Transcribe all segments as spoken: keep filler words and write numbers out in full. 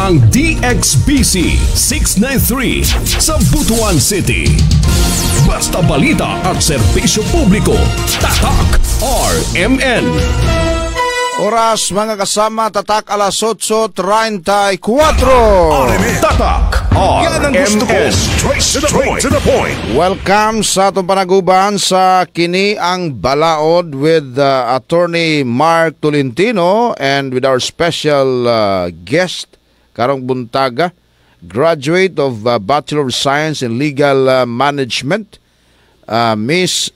ng D X B C six ninety-three sa Butuan City. Basta balita at serbisyo publiko. Tatak R M N. Oras mga kasama, tatak alas otso treinta-cuatro. Tatak R M N. Straight to the point. To the point. Welcome sa atong panaguban sa Kini ang Balaod with uh, Attorney Mark Tolentino and with our special uh, guest, karong buntaga, graduate of uh, Bachelor of Science in Legal uh, Management, uh, Miss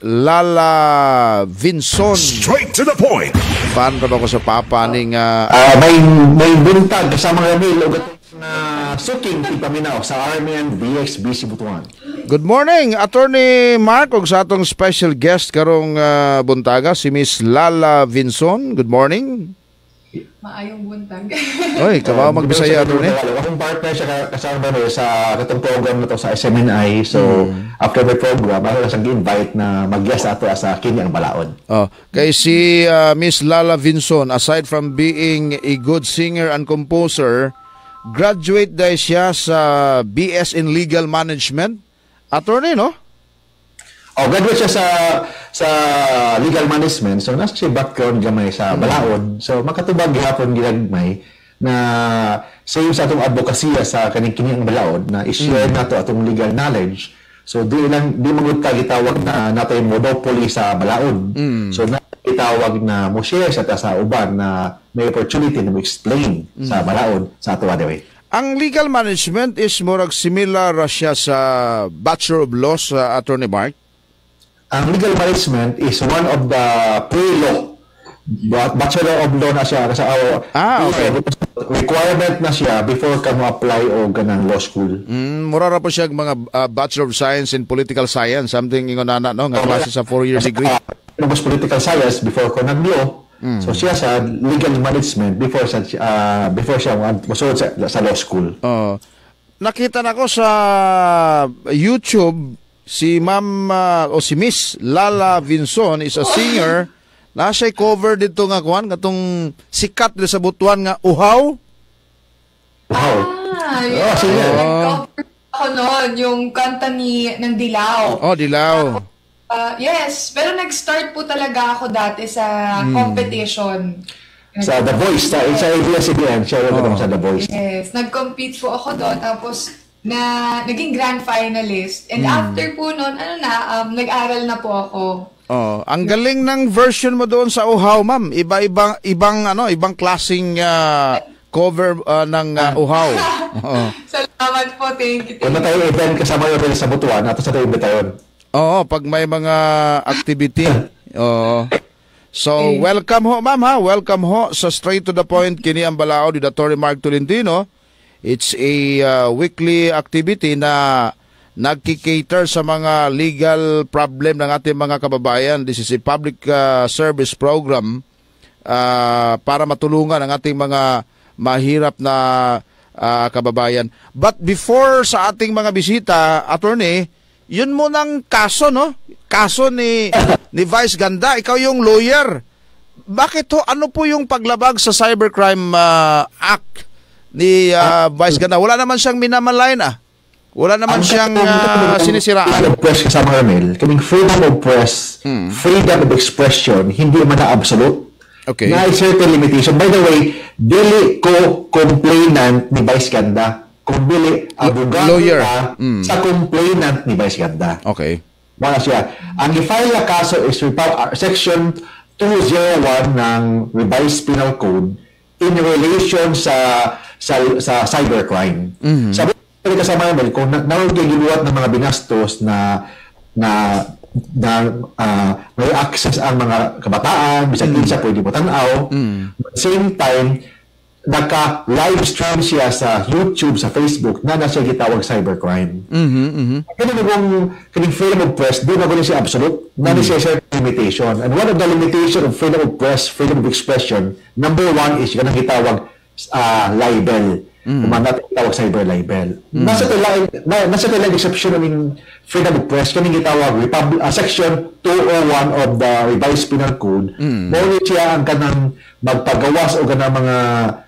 Lala Vinson. Straight to the point. Paano ka ba ko sa papa ning... Uh, uh, may, may buntag kasama nga may logat na suking tipaminaw sa R M N D X B C Butuan. Good morning, Attorney Mark, ug sa atong special guest karong uh, buntaga, si Miss Lala Vinson. Good morning. Maayong buntag. Oy, kabaw magbisaya Attorney. Akong partner siya kasama ba sa katong program na to sa S M N I. So, hmm. after the program, ako sa invite na mag-guest ato sa Kini ang Balaod. Oh, kay si uh, Miss Lala Vinson, aside from being a good singer and composer, graduate dahil siya sa B S in Legal Management. Attorney, no? Oh, graduate siya sa sa legal management. So, nasa siya background gamay sa Balaod. So, makatubag gihapon ginagmay na same sa atong advokasya sa kaning-kini ang Balaod na i-share mm. nato atong legal knowledge. So, di lang di magud ka gitawag na natay monopoly sa Balaod. Mm. So, na itawag na mo share sa ta sa uban na may opportunity na mo explain mm. sa Balaod sa ato way. Ang legal management is murag similar siya sa Bachelor of Laws, uh, Attorney Mark. Ang legal management is one of the pre-law. Bachelor of Law na siya. Kasi uh, ah, okay. requirement na siya before ka mo-apply o ganang law school. Mm, mura ra po siya mga uh, Bachelor of Science in Political Science. Something ingon na no? Nga klase sa four-year degree. Uh, political Science before ko nag-law. Mm. So siya sa legal management before sa uh, before siya masunod sa, sa law school. Oh. Nakita na ko sa YouTube si Ma'am uh, o si Miss Lala Vinson is a singer. Na siya cover dito nga kuan katong sikat dito sa Butuan nga Uhaw. Wow. Ah, yeah. Oh, sige. Nag-cover ako noon yung kanta ni ng Dilaw. Oh, Dilaw. Uh, yes, pero nag-start po talaga ako dati sa hmm. competition. Sa The Voice, sa A B S C B N, siya yung oh. sa The Voice. Yes, nag-compete po ako doon, tapos na naging grand finalist. And hmm. after po noon, ano na, um, nag-aral na po ako. Oh, ang galing ng version mo doon sa Uhaw, ma'am. Iba-ibang ibang ano, ibang klaseng uh, cover uh, ng uh, Uhaw. Oh. Salamat po, thank you. Thank Kung tayo event kasama yung sa Butuan, ato sa tayo bitayon. Oo, pag may mga activity. Oo. So, welcome ho, ma'am, ha? Welcome ho sa Straight to the Point, Kini ang Balaod with Attorney Mark Tolentino. It's a uh, weekly activity na nagki-cater sa mga legal problem ng ating mga kababayan. This is a public uh, service program uh, para matulungan ang ating mga mahirap na uh, kababayan. But before sa ating mga bisita, Attorney, yun mo ng kaso, no? Kaso ni ni Vice Ganda, ikaw yung lawyer. Bakit ho? Ano po yung paglabag sa Cybercrime uh, Act ni uh, Vice Ganda? Wala naman siyang minamalayan, ah. Wala naman ang siyang uh, sinisiraan. Freedom of press kasama Ramil, kaming freedom of press, hmm. freedom of expression, hindi man na absolute. Okay. Na certain limitation. By the way, dili ko complainant ni Vice Ganda. Kung dili abogado ka mm. sa complainant ni Vice Ganda. Okay. Wala siya. Ang i-file na kaso is Section two oh one ng Revised Penal Code in relation sa sa, sa cybercrime. Mm-hmm. Sabi ko kasama namin, kung nagigiluwat ng mga binastos na na na uh, may access ang mga kabataan, bisag mm. sa pwede mo tanaw. Mm. At the same time, naka-live stream siya sa YouTube, sa Facebook, na nasa gitawag cybercrime. Mm-hmm, mm-hmm. Kaya nagong kaning freedom of press, di na ko siya absolute, na mm-hmm. siya certain limitation. And one of the limitation of freedom of press, freedom of expression, number one is yung gitawag uh, libel. Mm-hmm. Kung man natin gitawag cyber libel. Mm-hmm. Nasa tila, na, nasa tila exception ng freedom of press, kaning gitawag Republic, uh, Section two oh one of the Revised Penal Code, mm-hmm. mo siya ang kanang magpagawas o kanang mga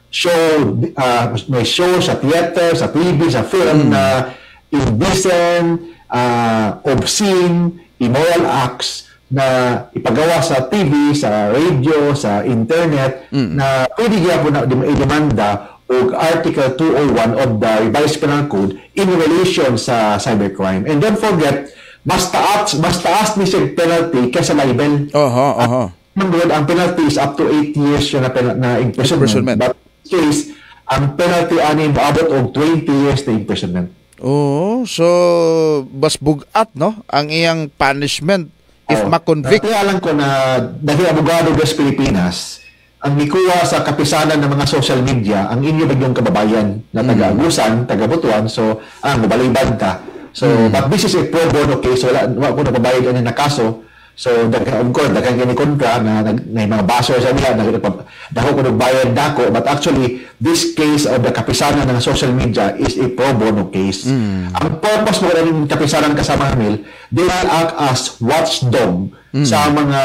show, uh, may show sa theater, sa T V, sa film mm. na indecent, uh, obscene, immoral acts na ipagawa sa T V, sa radio, sa internet mm. na pwede niya po na i-demanda o Article two oh one of the Revised Penal Code in relation sa cybercrime. And don't forget, mas taas, mas taas ni siya penalty kaysa libel. Oho, oho. Ang penalty is up to eight years siya na, na imprisonment. But case, ang penalty ani maabot og twenty years na imprisonment. Oh, so bas bugat no ang iyang punishment if oh, ma-convict. Kaya alam ko na dahil abogado des Pilipinas, ang mikuha sa kapisanan ng mga social media, ang inyo bagyong kababayan na taga-Agusan, mm. taga-Butuan, so ang mabalibad ka. So, mm. but this is a pro bono case, so wala ko nababayad yan na kaso. So, of course, daghan gani kontra na, na, na mga basher sa nila, dako ko nagbayad dako, but actually, this case of the kapisanan ng social media is a pro bono case. Mm. Ang purpose mo ng kapisanan kasama Mil, they will act as watchdog mm. sa mga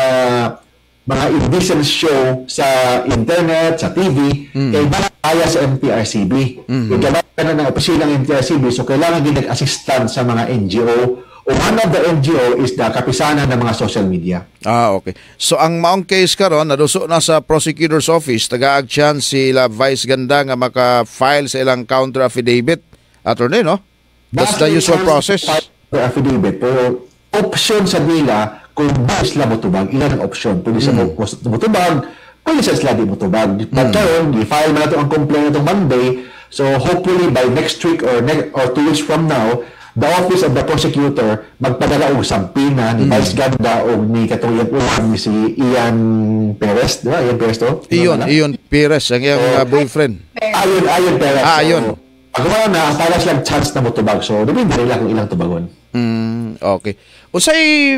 mga indecent show sa internet, sa T V, mm. kay kaya sa M T R C B. Mm. Kaya ka na ng opisina ng M T R C B, so kailangan din nag-assistant sa mga N G O. One of the N G O is the kapisanan ng mga social media. Ah, okay. So, ang maong case karon naduso na sa prosecutor's office, taga-ag chance sila Vice Ganda nga maka-file sa ilang counter affidavit. Attorney, no? That's the usual process. Affidavit, pero option sa nila kung ba sila motubag, ilan ang option. Pwede sila mm. motubag, pwede sila di motubag. But mm. karon, i-file na ito ang complaint itong Monday. So, hopefully by next week or, ne- or two weeks from now, the office of the prosecutor magpadala og sampina ni mm. Vice Ganda o ni katuyang uwan ni si Ian Perez, di ba? Ian Perez to? Ian, Ian Perez, ang iyang uh, boyfriend. Ayun, Ian Perez. Ah, ayun. So, ako na, para silang chance na mo tubag. So, depende nila kung ilang tubagon. Mm, okay. Usay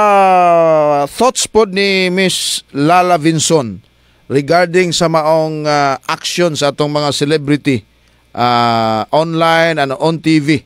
uh, thoughts po ni Miss Lala Vinson regarding sa maong uh, action sa atong mga celebrity uh, online and on T V.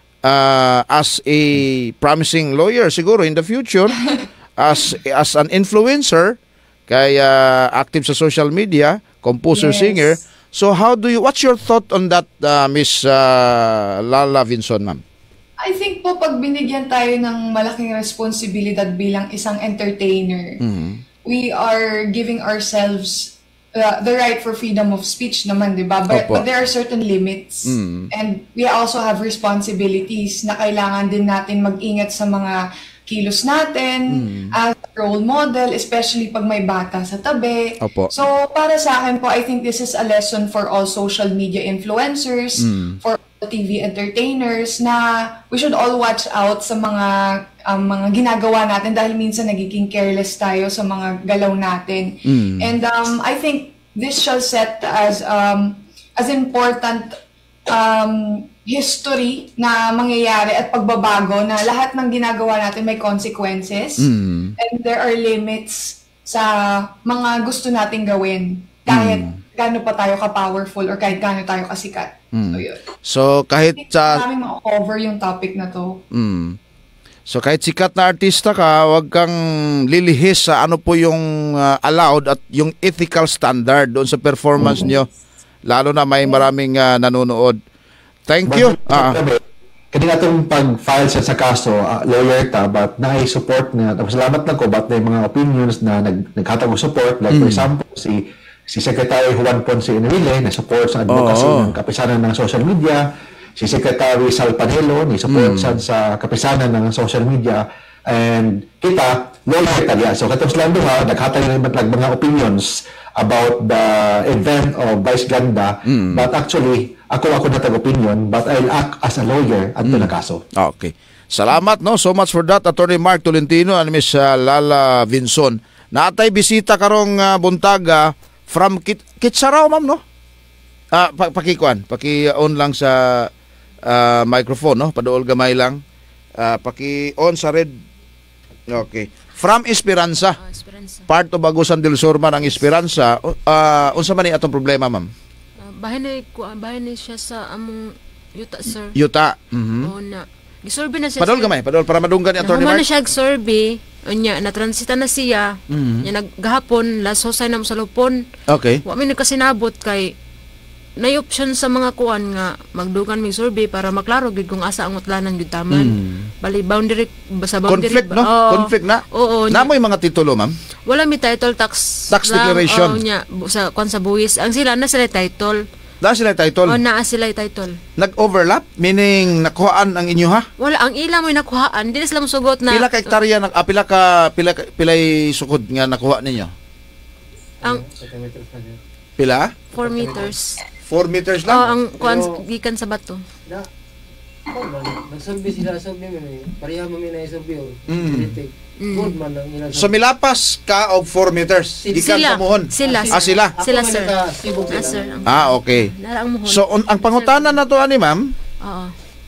Uh, as a promising lawyer siguro in the future, as as an influencer, kaya active sa social media, composer, yes. singer. So how do you, what's your thought on that, uh, Miss uh, Lala Vinson, ma'am? I think po pag binigyan tayo ng malaking responsibilidad bilang isang entertainer, mm-hmm. we are giving ourselves Uh, the right for freedom of speech naman, di ba? But, but there are certain limits. Mm. And we also have responsibilities na kailangan din natin mag-ingat sa mga kilos natin mm. as a role model, especially pag may bata sa tabi. Opo. So, para sa akin po, I think this is a lesson for all social media influencers, mm. for all T V entertainers, na we should all watch out sa mga um, mga ginagawa natin dahil minsan nagiging careless tayo sa mga galaw natin. Mm. And um, I think this shall set as um, as important um, history na mangyayari at pagbabago na lahat ng ginagawa natin may consequences. Mm. And there are limits sa mga gusto nating gawin kahit mm. gaano pa tayo ka-powerful or kahit gaano tayo kasikat. Mm. So, yun. So, kahit sa... Maraming ma-cover yung topic na to. Mm. So, kahit sikat na artista ka, wag kang lilihis sa ano po yung uh, allowed at yung ethical standard doon sa performance mm-hmm. nyo. Lalo na may maraming uh, nanonood. Thank but, you. Uh, Kanina itong pag-file sa, sa kaso, uh, lawyer ta, but na-support na, salamat na ko, but may mga opinions na nag, naghatag support. Like, mm. for example, si si Secretary Juan Ponce Enrile na support sa advocacy oh. ng kapisanan ng social media, si Secretary Sal Panelo ni support mm. sa kapisanan ng social media, and kita lawyer talya. So katong lang duha naghatag ng mga opinions about the event of Vice Ganda, mm. but actually ako ako natag opinion, but I'll act as a lawyer at mm. na kaso. Okay. Salamat no, so much for that, Attorney Mark Tolentino and Miss uh, Lala Vinson. Natay bisita karong uh, buntaga from Kit Kitsaraw, ma'am, no? Ah, pa pakikuan, paki-on lang sa uh, microphone, no? Paduol gamay lang. Uh, paki-on sa red. Okay. From Esperanza. Oh, Esperanza. Part of Agusan del Sur man ang Esperanza. Uh, unsa man ni atong problema, ma'am? Uh, bahay na bahay na siya sa among yuta, sir. Yuta. Mhm. Oh, na. Gisurvey na siya. Paduol gamay, paduol para madunggan ni Attorney Mark. Na siya survey. Unya na transita na siya. Mm-hmm. Nya naggahapon las hosay na mo sa lupon. Okay. Wa mi nagkasinabot kay nay option sa mga kuan nga magdugan mig survey para maklaro gid kung asa ang utlanan gid taman. Mm. Bali boundary sa boundary. Conflict, no? Oo. Conflict na? Oo. Namoy mga titulo, ma'am? Wala mi title tax. Tax lang, declaration. oo, nya, bu- sa kuan sa buwis. Ang sila na sila title. Dahil sila title. O naa sila title. Nag-overlap? Meaning, nakuhaan ang inyo, ha? Wala ang ila mo nakuhaan. Di na sila musugot na Pila ka hektarya, na, ah, pila ka, pila, ka- pilay sukod nga nakuha ninyo? ang Pila? four meters. four meters Oh, lang? ang kuan gikan sa bato. Na, oh, man, nagsurvey sila sa survey mo eh. Pareha mo na i-survey oh. Mm. Mm. Good man ang ilang. So, milapas ka og four meters? Gikan Sila. sa muhon? Sila. Ah, sila? Sila, sir. Sibog Ah, sir. Ang, Ah, okay. Nara ang muhon. So, un- ang pangutanan na to, ani, ma'am? Oo.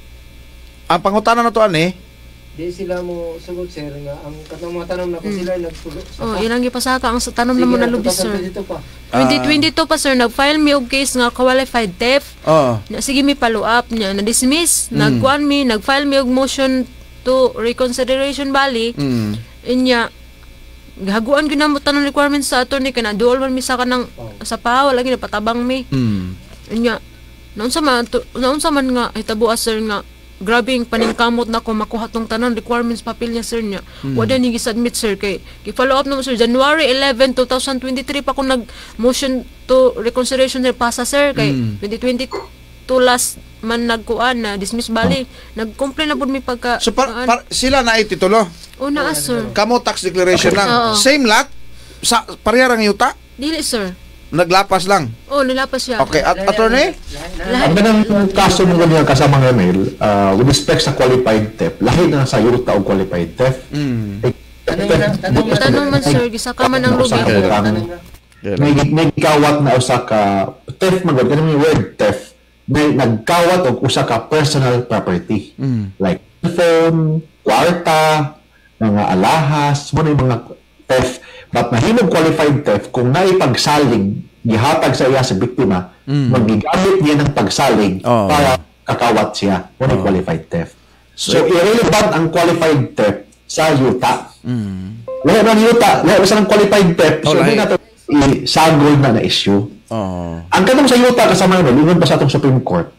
Ang pangutanan na to, ani? Di sila mo sugot sir nga ang katong mga tanong na kung sila ay nagsugot. Oh, ilang gipasaka ang sa tanom na mo na lubi, sir. Dito pa. twenty twenty-two pa, sir, nag-file mi og case nga qualified theft. Oo. Na, sige mi follow up niya, na-dismiss, nagkuan mi, nag-file mi og motion to reconsideration bali. Mm. Inya, gahaguan gyud namo tanong requirements sa attorney kana duol man mi sa kanang sa pa wala gyud patabang mi. Mm. Inya, naunsa man to- naunsa man nga hitabo sir nga grabe yung paningkamot na ko makuha tong tanan requirements papel niya sir niya. Wala ni gi-submit sir kay gi-follow up na mo sir January eleventh, twenty twenty-three pa ko nag motion to reconsideration sir pasa sir kay twenty twenty-two last man nagkuan na dismiss bali. Nag-complain na pud mi pagka So, par- par- sila na ay titulo? una sir. Kamo tax declaration lang. Oo. Same lot? Sa parehara ng yuta? Dili sir. Naglapas lang. Oh, nilapas siya. Okay, at attorney? Ang ganang kaso mo ganyan kasama ng email, uh, with respect sa qualified theft, lahi na sa yuta o qualified theft. Mm. Eh, Tanong na, tanong na. Tanong man sir, gisaka man ang lubi. Usa ka Tanong na. May may kawat na usa ka theft man gud kanang word theft. May nagkawat og usa ka personal property. Like phone, kwarta, mga alahas, mo na yung mga theft. But mahimong qualified theft kung naipagsalig gihatag sa iya sa biktima, magigamit niya ng pagsalig Oh. para kakawat siya. Mo na yung qualified theft. So, irrelevant ang qualified theft sa yuta. Lahat ng yuta, lahat sa ng qualified theft, Oh, so hindi lahat. natin isagol na na issue. Oh. Ang kanong sa yuta kasama na, lingon pa sa atong Supreme Court,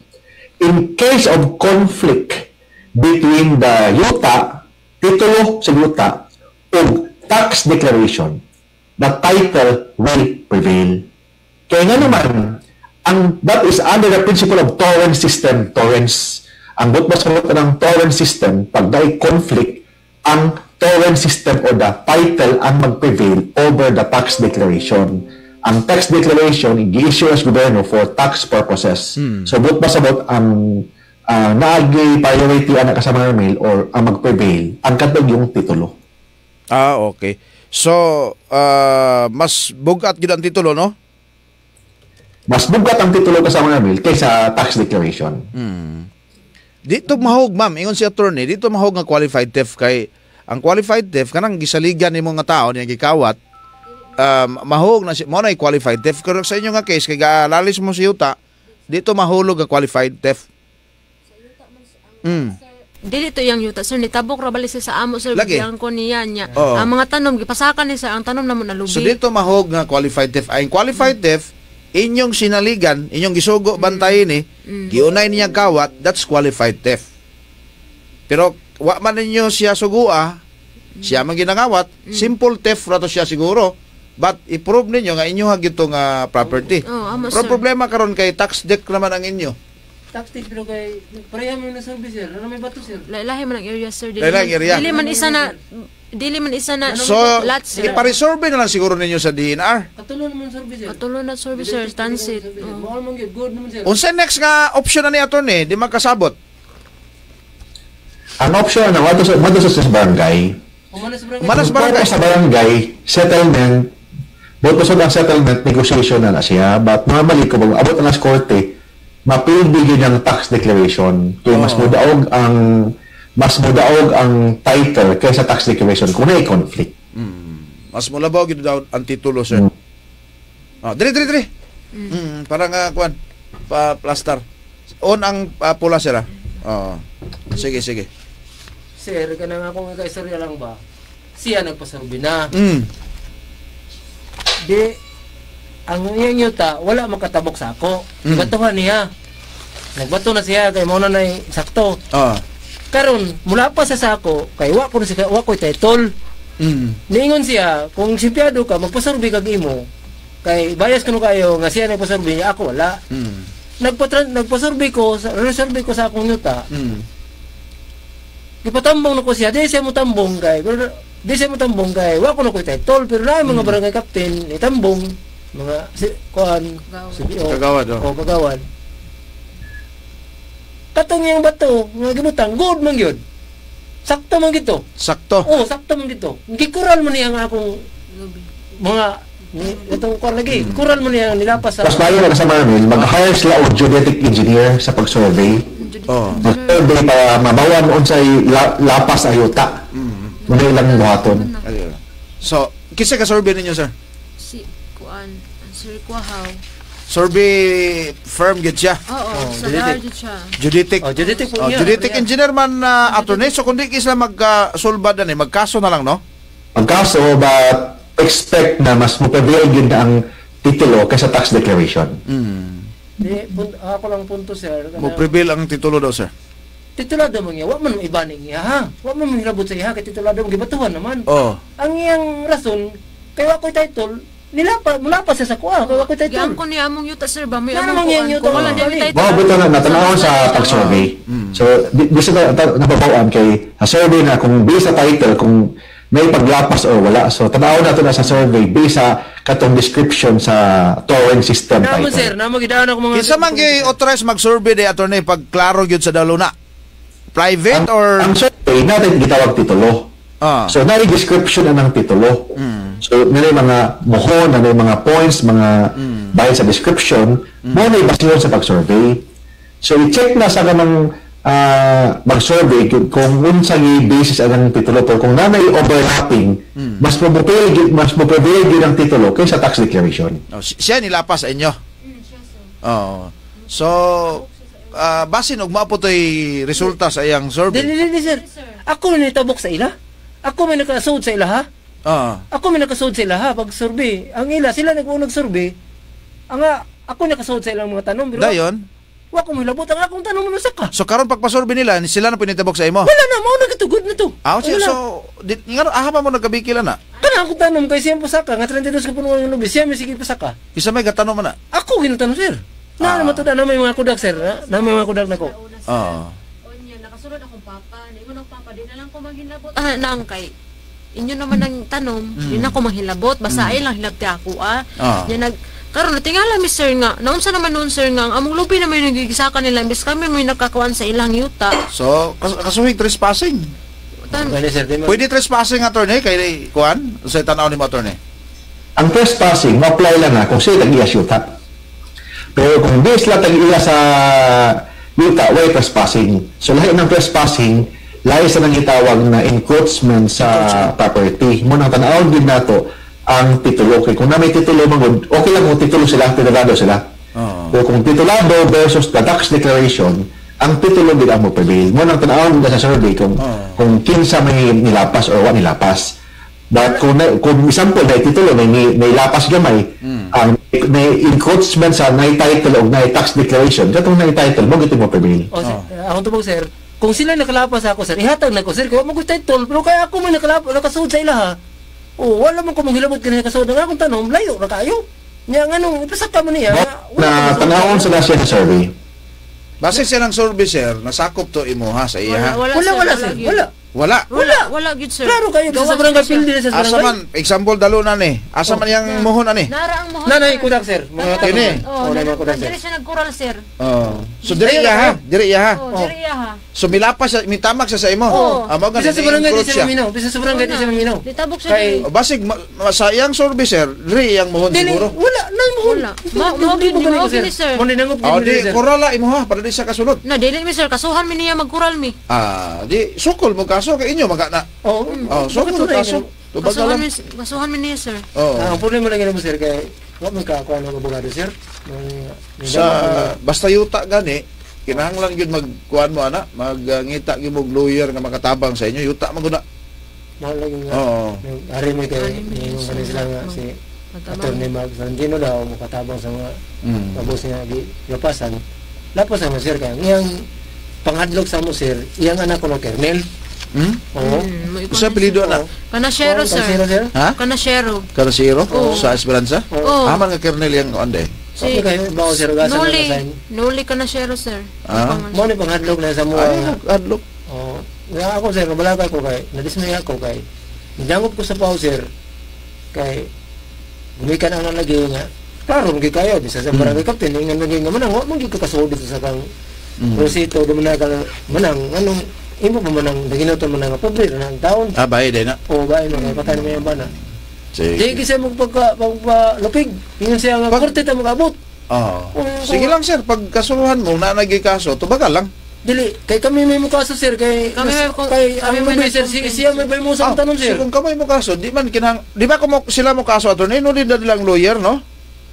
in case of conflict between the yuta, titulo sa yuta, o tax declaration, the title will prevail. Kaya nga naman, ang, that is under the principle of torrent system, torrents. Ang but mas ng torrent system, pag may conflict, ang torrent system or the title ang mag-prevail over the tax declaration. Ang tax declaration, i-issue as gobyerno for tax purposes. So, but mas about ang uh, naagi priority ang kasama ng mail or ang mag-prevail, ang katog yung titulo. Ah, okay. So, uh, mas bugat gid ang titulo, no? Mas bugat ang titulo kasama ng mail kaysa tax declaration. Dito mahog, ma'am, ingon si attorney, dito mahog nga qualified theft kay ang qualified theft kanang gisaligan nimo nga tao niya gikawat. Um, mahog na si mo na qualified theft pero sa inyo nga case kay gaalalis mo si yuta, dito mahulog ang qualified theft. Mm. Dili to yang yuta sir nitabok ra bali siya sa amo sir Lagi. bigyan ko niya niya. Oo. Ang mga tanom gipasakan ni sir ang tanom namo na lubi. So dito mahog nga qualified theft. Ay qualified theft inyong sinaligan, inyong gisugo bantayin ni, giunay niya kawat, that's qualified theft. Pero wa man ninyo siya sugua, siya man ginangawat, simple theft ra to siya siguro. But i-prove ninyo nga inyo hagit nga property. Oh, amo Pero sir. problema karon kay tax deck naman ang inyo. Tax take pero kay pareha mo na survey sir. Ano may bato sir? Lahi man ang area sir. Dili Lahi man- ang area. Dili man isa na dili man isa na So, lot sir. iparesolve na lang siguro ninyo sa D N R. Katulon naman survey sir. Katulo na service sir transit. Oh. Mahal man gyud good naman sir. Unsa next nga option na ni attorney, di magkasabot. Ang option na wato sa wato sa barangay, Umanas barangay. Umanas kung barangay. sa barangay, settlement, boto sa ang settlement, negotiation na na siya. But normally, kung abot na sa korte, mapildi yun ang tax declaration. Kaya mas Oo. mudaog ang mas mudaog ang title kaysa tax declaration kung may conflict. Mas mulabaw gid daw ang titulo sir. Ah, dire dire dire. Mm, para nga kuan pa plaster. On ang ah, pula sir. ah. Oo. Sige sige. Sir, kanang ako nga kaistorya lang ba? Siya nagpasurvey na. Mm. Di ang iyang yuta wala makatabok sa ako. Mm. Ibatuhan niya. Nagbato na siya kay mo na nay sakto. Ah. Karon mula pa sa sako kay wa ko siya wa ko title. Mm. Niingon siya kung simpyado ka magpasurvey kag imo. Kay bias kuno kayo nga siya nagpasurvey niya ako wala. Mm. Nagpatran nagpasurvey ko sa resurvey ko sa akong yuta. Mm. Gipatambong na ko siya, di siya mo tambong kay. Pero di siya mo tambong kay. Wa ko na ko title pero na mga barangay captain itambong mga si kuan si Kagawad, oh. O kagawad. Katong yung bato, nga gibutang good man gyud. Sakto man gito. Sakto. Oh, sakto man gito. Gikural man niya ang akong mga ni itong kuan lagi. Kural man niya nilapas sa. Mas bayo na sa Marvel, mag-hire sila og geodetic engineer sa pag-survey. Oh. Mag-survey para mabawan mo unsay la, lapas ayuta. Mm. Muna ilang buhaton. Ayun. So, kisa ka survey ninyo, sir? Si kuan, Sir Kuahaw. Survey firm gid siya. Oo, Oh, sa geodetic. Darjud siya. Geodetic. Oh, geodetic po Oh, niya. geodetic engineer man na attorney. So, kundi isla magkasulbad na ni, magkaso na lang, no? Magkaso, but expect na mas mo-prevail yun na ang titulo kaysa tax declaration. Mm. Di pun, ako lang punto sir. Mo prevail ang titulo daw, sir. Titulado man niya, wa man ibaning niya ha. Wa man mahilabot sa iya kay titulado mo gibatuhan naman. Oh. Ang iyang rason kay wa ko'y title, nilapa mula pa siya sa kuha, kay wa ko'y Yang title. ko ni among yuta sir ba may Ano among mang yang kuan. yuta? Kung wala Oh, din bali. title. Wow, bito na natanawon sa pag-survey. So, di, di sa ta- napabawaan kay sa survey na kung based sa title, kung may paglapas o wala. So, tanawon nato na sa survey based sa katong description sa torrent system Namo title. sir, namo gidaan ako mga Kisa man gi authorize mag-survey de attorney pag klaro gyud sa daluna. Private Ang, or ang survey natin gitawag titulo. ah. So, na description na ng titulo. So, na mga mohon, na mga points, mga bayan sa description, mo na ibasyon sa pag-survey. So, i-check na sa kanang uh, mag-survey kung, kung unsa gi basis ang titulo. Pero kung na may overlapping, mas mabuprevail gyud- mas mabuprevail gyud ang titulo kaysa tax declaration. Oh, si- siya nilapas sa inyo. Oh. So, ah, basin og mao po toy resulta sa iyang survey. Dili dili sir. Ako may nitabok sa ila. Ako may nakasud sa ila ha. Ah. Ako may nakasud sa ila ha pag survey. Ang ila sila nag-unag survey. Ang nga, ako nakasud sa ilang mga tanom pero Dayon. wa ko mahilabot ang akong tanom mo sa ka. So karon pagpa-survey nila, ni sila na pinitabok sa imo. Wala na, mao na gitugod na to. Ah, so, Wala. so di, nga aha pa mo nagkabikila na. Kana akong tanom kay siyang pasaka nga thirty-two ka puno ng lubi, siya may sige pasaka. Kisa may gatanong man na. Ako ginatanong sir. Na naman to na may mga kudak sir, na, na may mga kudak nako. Oo. Onya, nakasunod akong papa. Ningon ang papa, di na lang ko maghilabot. Ah, naang kay. Inyo naman ang tanom, di na ko maghilabot. Basta ay lang hilabti ako ah. Ah. Yan nag karon natingala mi sir nga. Naunsa naman noon sir nga ang among lubi na may nagigisakan nila imbes kami may nagkakawan sa ilang yuta. So, kas kasuhig trespassing. Tan Gani sir, di man. Pwede trespassing attorney kay kuan sa tanaw ni mo attorney. Ang trespassing, ma-apply lang na kung sila tag-iya yuta. Pero kung di sila tag-iya sa yuta, way trespassing. So, lahi ng trespassing, lahi sa nang itawag na encroachment sa property. Muna tanawag din nato ang titulo. Okay, kung na may titulo, magod, okay lang kung titulo sila, titulado sila. Oo. O kung titulado versus the tax declaration, ang titulo din ang mo-prevail. Muna tanawag din sa survey kung, Oo. kung kinsa may nilapas or wa nilapas. But kung, na, kung example, may titulo, may, may, may lapas gamay, ang may encroachment sa na-title o na-tax declaration, katong na-title, mo gito mo-prevail. O sir, akong tubog sir. Kung sila nakalapas ako sir, ihatag na ko sir, kaya mag title, pero kaya ako may nakalap nakasud sa ila ha. Oh, wala man ko manghilabot kini nakasud nga akong tanom, layo ra kayo. Nya nganong ipasaka man niya. nga, wala Na man tanawon kasud. sila siya sa survey. Base siya ng survey sir, nasakop to imo ha sa iya ha. Wala wala sir, gyud. wala. Wala. Wala, wala gid sir. Klaro kayo sa Gawa barangay siya. field din sa Asa barangay. man, example dalo na ni. Asa man yang mohon ani. Nara ang mohon. Nanay sir. kudak sir, mga Kini. tanom. Oh, Oh, nanay kudak sir. Dili siya nagkural sir. Oh. So diri iya ha, diri iya ha. Oh, diri iya ha. So milapas siya, mitamag siya sa imo. Oo. Amo nga Bisa sa barangay di ni-encroach siya siya. maminaw, bisa sa barangay di siya maminaw. Ditabok siya Kay- diri. O basig ma- ma- sa iyang survey sir, diri iyang mohon Dili, siguro. wala, nang mo. Wala. Ma- mao gid ni mao gid ni sir. Mo ninangop Oh, gid ni di sir. korala imo ha para di siya kasunod. Na dili mi sir kasuhan mi niya magkural mi. Ah, di sukol mo kaso kay inyo maga na. Oo. Oh, sukol mo kaso. Tubaga Kasuhan lang. mi kasuhan mi niya sir. Oh. Ah, ang problema lang yun mo sir kay wa man ka ako ano abogado sir. May- may Sa dapat- basta yuta gani, kinahanglan gyud magkuan mo ana, magngita gyud mo og lawyer nga makatabang sa inyo yuta maguna. mahal lang yung Oo. hari mo kay yung kanila sila nga si Attorney Mark Valentino daw makatabang sa mga Mm. kabos nga gi lapasan. Lapas sa sir kay iyang panghadlok sa mo sir, iyang anak ko no kernel. Hmm? Oo. Mm, Sa apelido na? Kanashero, Oo, sir. Kanashero, sir? Ha? Kanashero. Karasiro? Oo. Sa Esperanza? Oo. Aman nga kernel yung onde. Si kayo ba sir gasa na Nuli. kasain. Nuli Kanashero, sir. Ah. Mo ni panghadlok na sa mo. Ay, adlok. Oo. Nga ako sir, nabalagay ko kay, nadismay ako kay. Nidangop ko sa pao sir kay gumikan ang nalagi nga. Klaro magi kayo bisa sa barangay captain ingan lagi nga manang wa magi ka kasud dito sa kang Rosito do manang manang anong imo pa manang daginoton manang pobre na ang taon. Ah, bahay din na. O ba ino kay patay mo yan bana. Di Sige. kasi mo pagka pagpalupig. Ingon siya nga Pag- korte ta magabot. Oh. Oo. Sige lang, sir. Pag kasuhan mo na naging kaso, tubagal lang. Dili kay kami may mukaso sir kay Kami may- kay kami kami may may sir si- nag-complain, siya may bay mo sa Ah, tanon sir. so kung kamay mo kaso, di man kinang... Di ba kung mo- sila mo kaso, attorney, no din na nilang lawyer, no?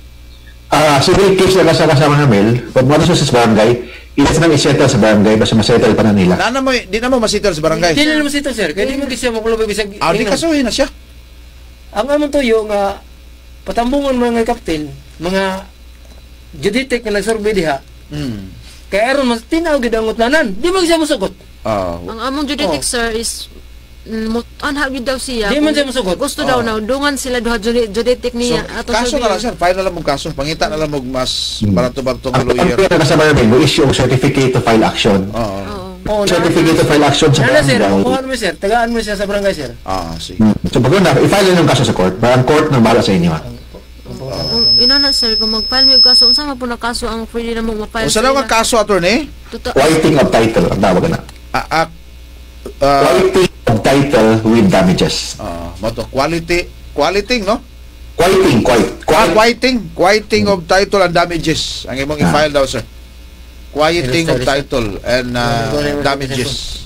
Ah, civil case na sa kasama ng Mel, pag mo sa barangay, ilas nang isettle sa barangay, basta masettle pa na nila. Na, na mo, di na mo masital sa barangay. Dili naman sito sir kay di mo kasi mo kulubay bisag. Ah, di ingon. kasuhin na siya. Ang amon tuyo nga patambungan mga captain, mga juditek nga nagsurvey diha. Hmm. Kay aron mas tinaw gid ang utlanan. Di mo siya mosugot. Ah, Ang among juditic, Oh. sir, is mm, anha gid daw siya. Di man Kung siya mosugot. Gusto daw Oh. na dungan sila duha judi- juditic so, niya. ato kaso surveyor. na lang, sir. File na lang mong kaso. Pangita na lang mong mas barato-barato ng Ang lawyer. pera na sa barangay, mo issue ang certificate to file action. Oo. Oo. Oh, Certificate to file action sa Nana sir, barangay. kuhaan mo sir, tagaan mo siya sa barangay sir. Ah, sige. Hmm. So pag na, i-file na yung kaso sa court, ang court na bahala sa inyo. Ha? Kung ina na, sir, kung mag-file mo yung kaso, unsa man po na kaso ang pwede na mong ma-file Kung saan ang kaso, attorney? Totoo. Whiting of title, ang tawag na. Ah, ah, ah, Whiting of title with damages. ah, moto, quality, quality, no? Whiting, quite. Qua- Quieting, quieting of title and damages. Ang imong i-file daw, sir. Quieting of title and uh, damages.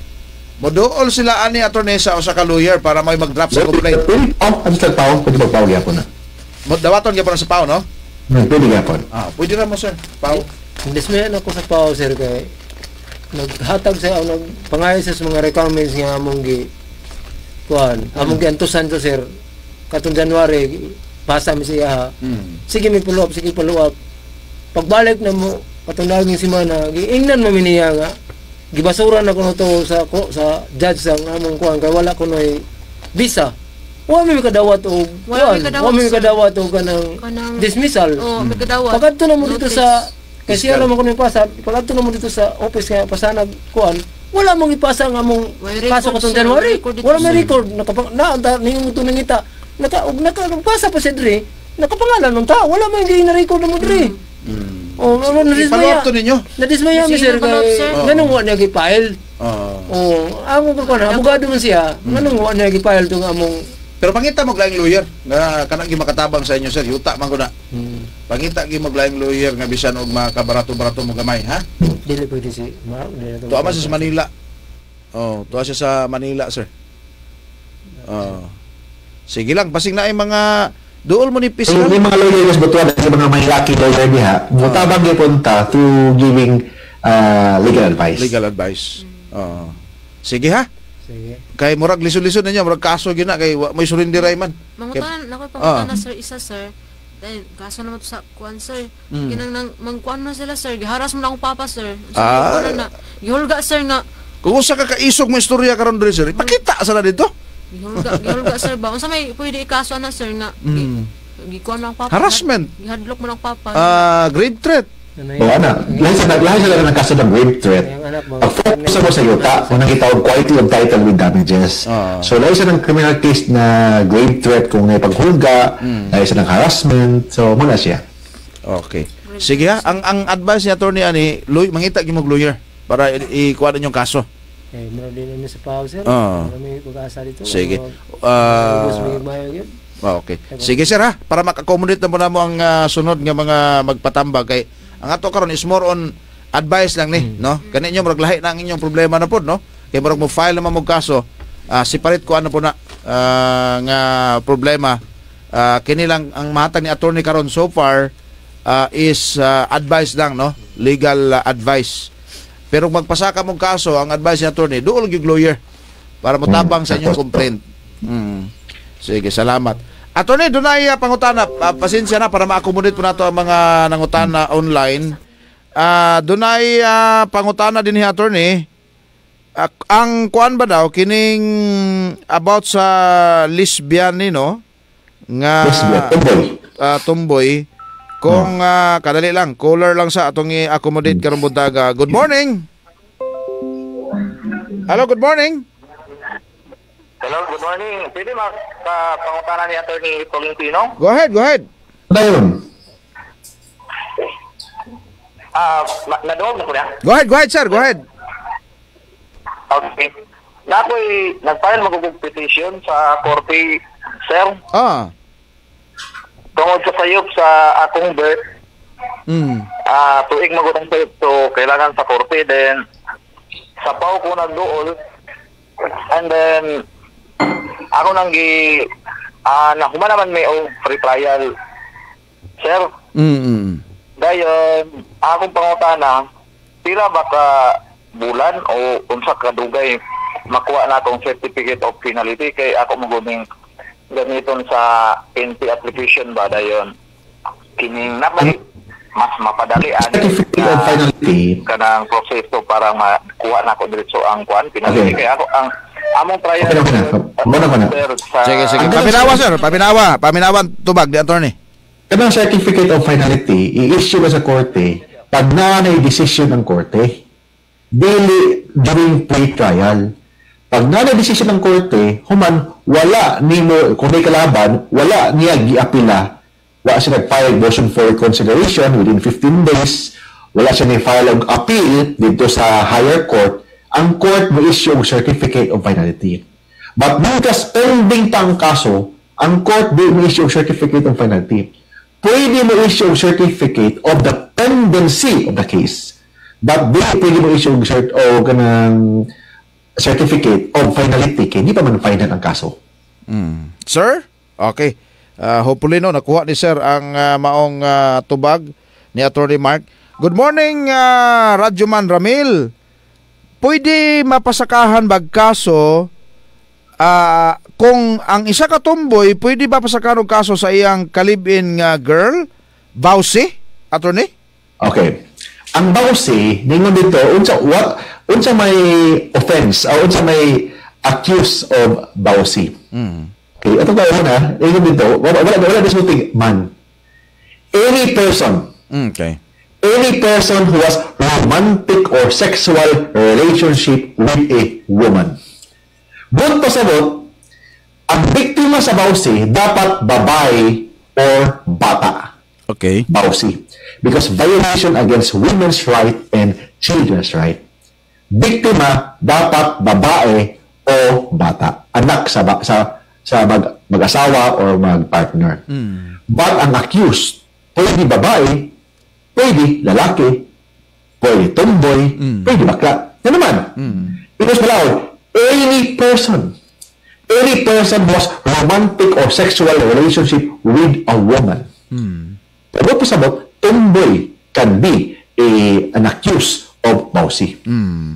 Moduol sila ani attorney sa usa ka lawyer para may mag-drop sa complaint. Pwede pa, ano sa tao, pwede magpawag yapon na. Mo dawaton gyapon sa pao, no? Hmm, Pwede yapon. Ah, pwede ra mo, sir. Pao. Dismayan ako sa pao sir kay naghatag sa nagpangayos sa mga requirements nga among gi kuan among giantusan to sir katong January pasa mi siya ha. Hmm. Sige mi follow up sige follow up pagbalik na mo katong naging semana giingnan mo miniya nga gibasura na kuno to sa ko, sa judge sang among kuan kay wala kuno visa wa mi kadawat og Wala mi kuan kadawat, wa mi sir. kadawat og kanang Kanang- dismissal. Oo, may kadawat. Pagkadto na mo dito Notice. sa kasi alam mo kuno pasa, pagkadto na mo dito sa office nga pasanag kuan, wala mong ipasa nga mong May record, kaso katong sir. January. Record dito, Wala may sir. record nakapang na anda ning to nangita. Naka ug naka pasa pa sa diri. Nakapangalan ng tao, wala man gyud na record mo diri. Oh, ano na I-follow dismaya. up to ninyo. Na dismaya mi Sige, sir follow up, kay sir. nganong wa niya gi-file. Ah. Oh, amo ko kuan, abogado man siya. Nganong wa niya gi-file tong among Pero pangita mo laing lawyer nga kanang gi makatabang sa inyo, sir. Yuta man guna. hmm, Pangita gi mo laing lawyer nga bisan og makabarato-barato mo gamay, ha? dili pwede si Mark. dili na to- Tuwa man siya sa Manila. Oh, tuwa siya sa Manila, sir. Oh. Sige lang, basing na ay mga duol mo ni So, Piscal. may mga lawyers butuan sa mga may lucky lawyer diha, mutabang gipunta through giving uh, legal advice. Legal advice. Oh. Sige ha. Sige. Kay murag lisod-lisod ninyo, murag kaso gina kay wa may surindiray man. Mangutan, ako Ah. pangutan na, sir, isa, sir. Dahil, kaso naman to sa kuan, sir. Mm. Kinang nang, mangkuan na sila, sir. Giharas mo na akong papa, sir. Ah. Sa na, gihulga, sir, nga. Kung usa ka kaisog mo istorya karon diri, sir, ipakita sa na dito. Gihulga, gihulga, sir, ba? Unsa may pwede ikaso na, sir, nga. Mm. Gi, gikuan mo ng papa. Harassment. Gihadlok mo ng papa. Ah, grave threat. Ano O ana, lahi sa lahi sa ng kaso ng rape threat. Yung anak mo. Ang focus mo sa yuta, unang gitawag quality of title with damages. Ah. So lahi sa ng criminal case na grave threat kung may paghulga, lahi sa ng harassment, so muna siya. Okay. Sige ha, ang ang advice ni attorney ani, loy mangita gyud mo lawyer para i- ikuha ninyong kaso. Eh, meron din namin sa pause, sir. Ah. May pag-asa dito. Sige. Ano, Ah, gusto mo mayo yun. Ah, okay. Sige sir ha, para maka-accommodate na mo na mo ang ah, sunod nga mga magpatambag kay ang ato karon is more on advice lang ni, no? Kani inyo murag lahi na ang inyong problema na pod, no? Kay murag mo file naman mo kaso, ah, separate ko ano po na ah, nga problema. Ah, kini lang ang matag ni attorney karon so far ah, is ah, advice lang, no? Legal ah, advice. Pero kung magpasaka mong kaso, ang advice ni attorney, duol gyud lawyer para mo tabang sa inyong complaint. Mm. Sige, salamat. Attorney, doon ay uh, pangutana. Uh, pasensya na para ma-accommodate po nato ang mga nangutana online. Uh, doon ay uh, pangutana din ni Attorney. Uh, ang kuan ba daw, kining about sa lesbian ni, no? Nga, Lesbian, tumboy. Uh, tumboy. Kung uh, kadali lang, caller lang sa atong i-accommodate karong buntaga. Good morning! Hello, good morning! Hello, good morning. Pwede makapangutana ni Attorney Tolentino? Go ahead, go ahead. Ano yun? Ah, uh, nadoog na ko na? Go ahead, go ahead, sir, go ahead. Okay. Na ako'y nag-file magugug petition sa korte, sir. Ah. Tungod sa sayop sa akong birth. Mm. Ah, uh, tuig magutang sayop to kailangan sa korte. Then, sa pao ko nagduol. And then, ako nang gi... Ah, uh, nakuma naman may o free trial, sir. Mm-mm. Dayon, akong pangutana, tira ba ka bulan o unsa ka dugay makuha na itong certificate of finality kay ako maguning gamiton sa N P application ba dayon. Kining napay mas mapadali ani Certificate of finality. kanang proseso para makuha na ko diretso ang kuan finality Okay. kay ako ang among trial. Okay, okay. Muna, muna. Sige, sige. Paminawa, sir. Paminawa. Paminawa tubag di attorney. Kanang certificate of finality, i-issue ka sa korte pag nanay decision ng korte. Dili during pre-trial. Pag nanay decision ng korte, human, wala ni mo, kung may kalaban, wala niya giapila. Wala siya nag-file motion for consideration within fifteen days. Wala siya ni-file ang appeal dito sa higher court. Ang court mo issue ang certificate of finality. But because pending pa ang kaso, ang court di mo issue ang certificate of finality. Pwede mo issue certificate of the pendency of the case. But di pwede mo issue cert o ganang certificate of finality kaya hindi pa man final ang kaso. Mm. Sir? Okay. Uh, hopefully no, nakuha ni sir ang uh, maong uh, tubag ni Attorney Mark. Good morning, uh, Radyoman Ramil. Pwede mapasakahan bag kaso uh, kung ang isa ka tumboy, pwede ba pasakahan og kaso sa iyang kalibin nga girl? Bawsi? Attorney? Okay. Ang bawsi, ningon dito, unsa what unsa may offense o unsa may accused of bawsi. Mm. Okay, ito ba una, ningon dito, wala wala wala disputing man. Any person, Okay. any person who has romantic or sexual relationship with a woman. Doon pa sabot, ang biktima sa bawsi dapat babae or bata. Okay. Bawsi. Because violation against women's right and children's right. Biktima dapat babae o bata. Anak sa ba- sa sa mag, mag-asawa or mag-partner. Mm. But ang accused, pwede babae, pwede lalaki, pwede tomboy, Mm. pwede bakla. Yan naman. Mm. Because malawag, any person, any person who has romantic or sexual relationship with a woman. Mm. Pero po sabot, tomboy can be a, an accused of bawsi. Mm.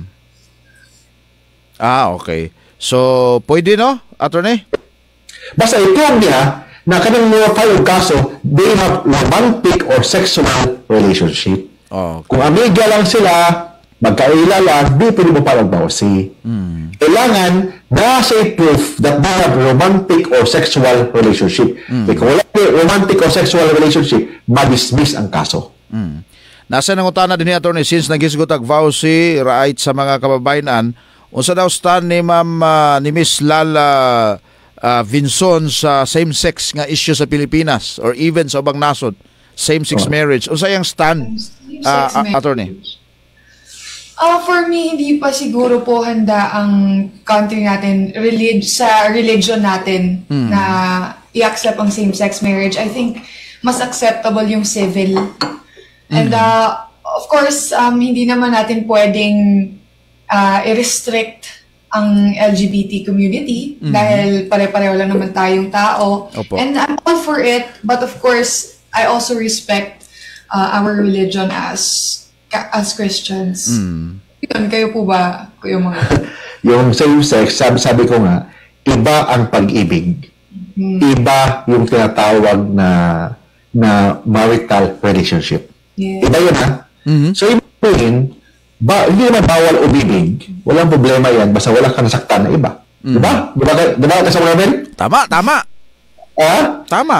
Ah, okay. So, pwede no, Attorney? Basta ituong niya na kanang mga file kaso, they have romantic or sexual relationship. Oh, Kung amiga lang sila, magkailala, di pwede mo parang bawsi. Mm. Kailangan na say proof that they have romantic or sexual relationship. Mm. Kung wala romantic or sexual relationship, madismiss ang kaso. Mm. Nasa nangutana din ni Attorney, since nagisgot ag vowsy right sa mga kababayanan, unsa daw stand ni Ma'am uh, ni Miss Lala uh, Vinson sa same-sex nga issue sa Pilipinas or even sa ubang nasod, same-sex Oh. marriage. Unsa yang stand, uh, Same-sex uh, Attorney? Ah, for me, hindi pa siguro po handa ang country natin relig sa religion natin Mm. na i-accept ang same-sex marriage. I think mas acceptable yung civil. And uh, of course, um, hindi naman natin pwedeng uh, i-restrict ang L G B T community dahil pare-pareho lang naman tayong tao. Opo. And I'm all for it, but of course, I also respect uh, our religion as as Christians. Mm. Yun, kayo po ba, Kuya mga? Yung same-sex, sabi, sabi ko nga, iba ang pag-ibig. iba yung tinatawag na na marital relationship. Yeah. Iba yun, ha? Mhm. So, ibig sabihin, ba, hindi naman bawal umibig. Walang problema yan, basta wala ka nasaktan na iba. Diba? Diba, diba ka sa mga men? Tama, tama. Ah? Tama.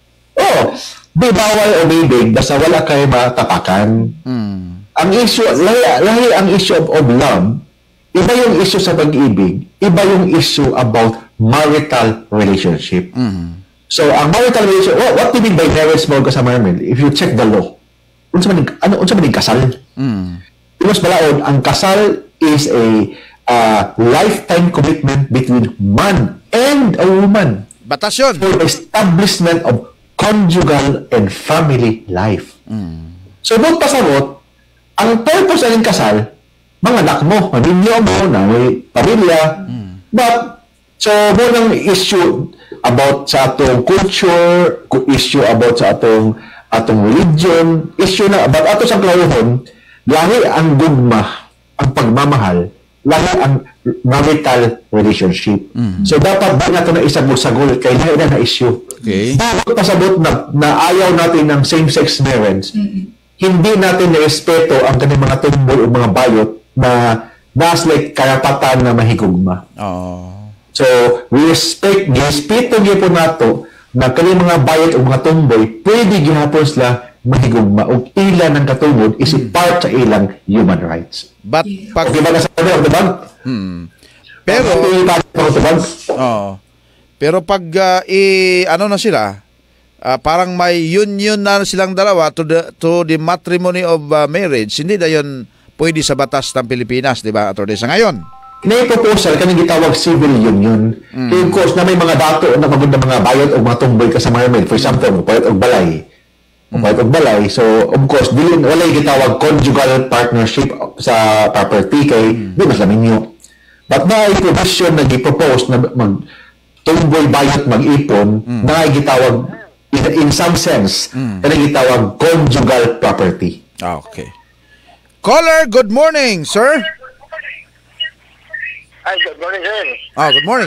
Oo. Di bawal umibig, basta wala kayo matapakan. Mm. Ang issue, lahi, lahi ang issue of, of love, iba yung issue sa pag-ibig, iba yung issue about marital relationship. Mm. So, ang marital relationship, what, what do you mean by marriage mo sa Marmel? If you check the law, unsa man ano unsa man yung kasal? Mm. Mas balaod, ang kasal is a uh, lifetime commitment between man and a woman Batas yun. for the establishment of conjugal and family life. Mm. So, doon pasabot, ang purpose ng kasal, mga anak mo, maninyo mo, na may pamilya, but, so, mo nang issue about sa atong culture, issue about sa atong atong religion, issue na, but ato sa klauhon, lahi ang gugma, ang pagmamahal, lahi ang marital relationship. So, dapat ba nato na isang sagol kay lahi na na issue. Okay. Bakit pasabot na, na ayaw natin ng same-sex marriage, hindi natin na-respeto ang kanyang mga tumbol o mga bayot na nas like karapatan na mahigugma. Oh. So, we respect, respeto niyo po nato na kanyang mga bayot o mga tumboy, pwede gihapon sila mahigugma o ilan ng katungod is part sa ilang human rights. But pag Di ba na sa kanila, di ba? hmm. Pero Pero, oh. Pero pag uh, i ano na sila, uh, parang may union na silang dalawa to the to the matrimony of uh, marriage, hindi na yun pwede sa batas ng Pilipinas, di ba, attorney, sa ngayon? may proposal kanang gitawag civil union. Mm. Kaya of course na may mga dato na maganda mga bayot o mga tumboy ka sa Marmel. For example, bayot og balay. Mm. Bayot og balay. So of course, dili wala gitawag conjugal partnership sa property kay mm. di mas lamin nyo. But na ay provision na gipropose na mag tumboy bayot mag-ipon mm. na ay gitawag in, in some sense mm. kanang gitawag conjugal property. Ah, okay. Caller, good morning, sir. Ay, good morning, sir. Ah, good morning.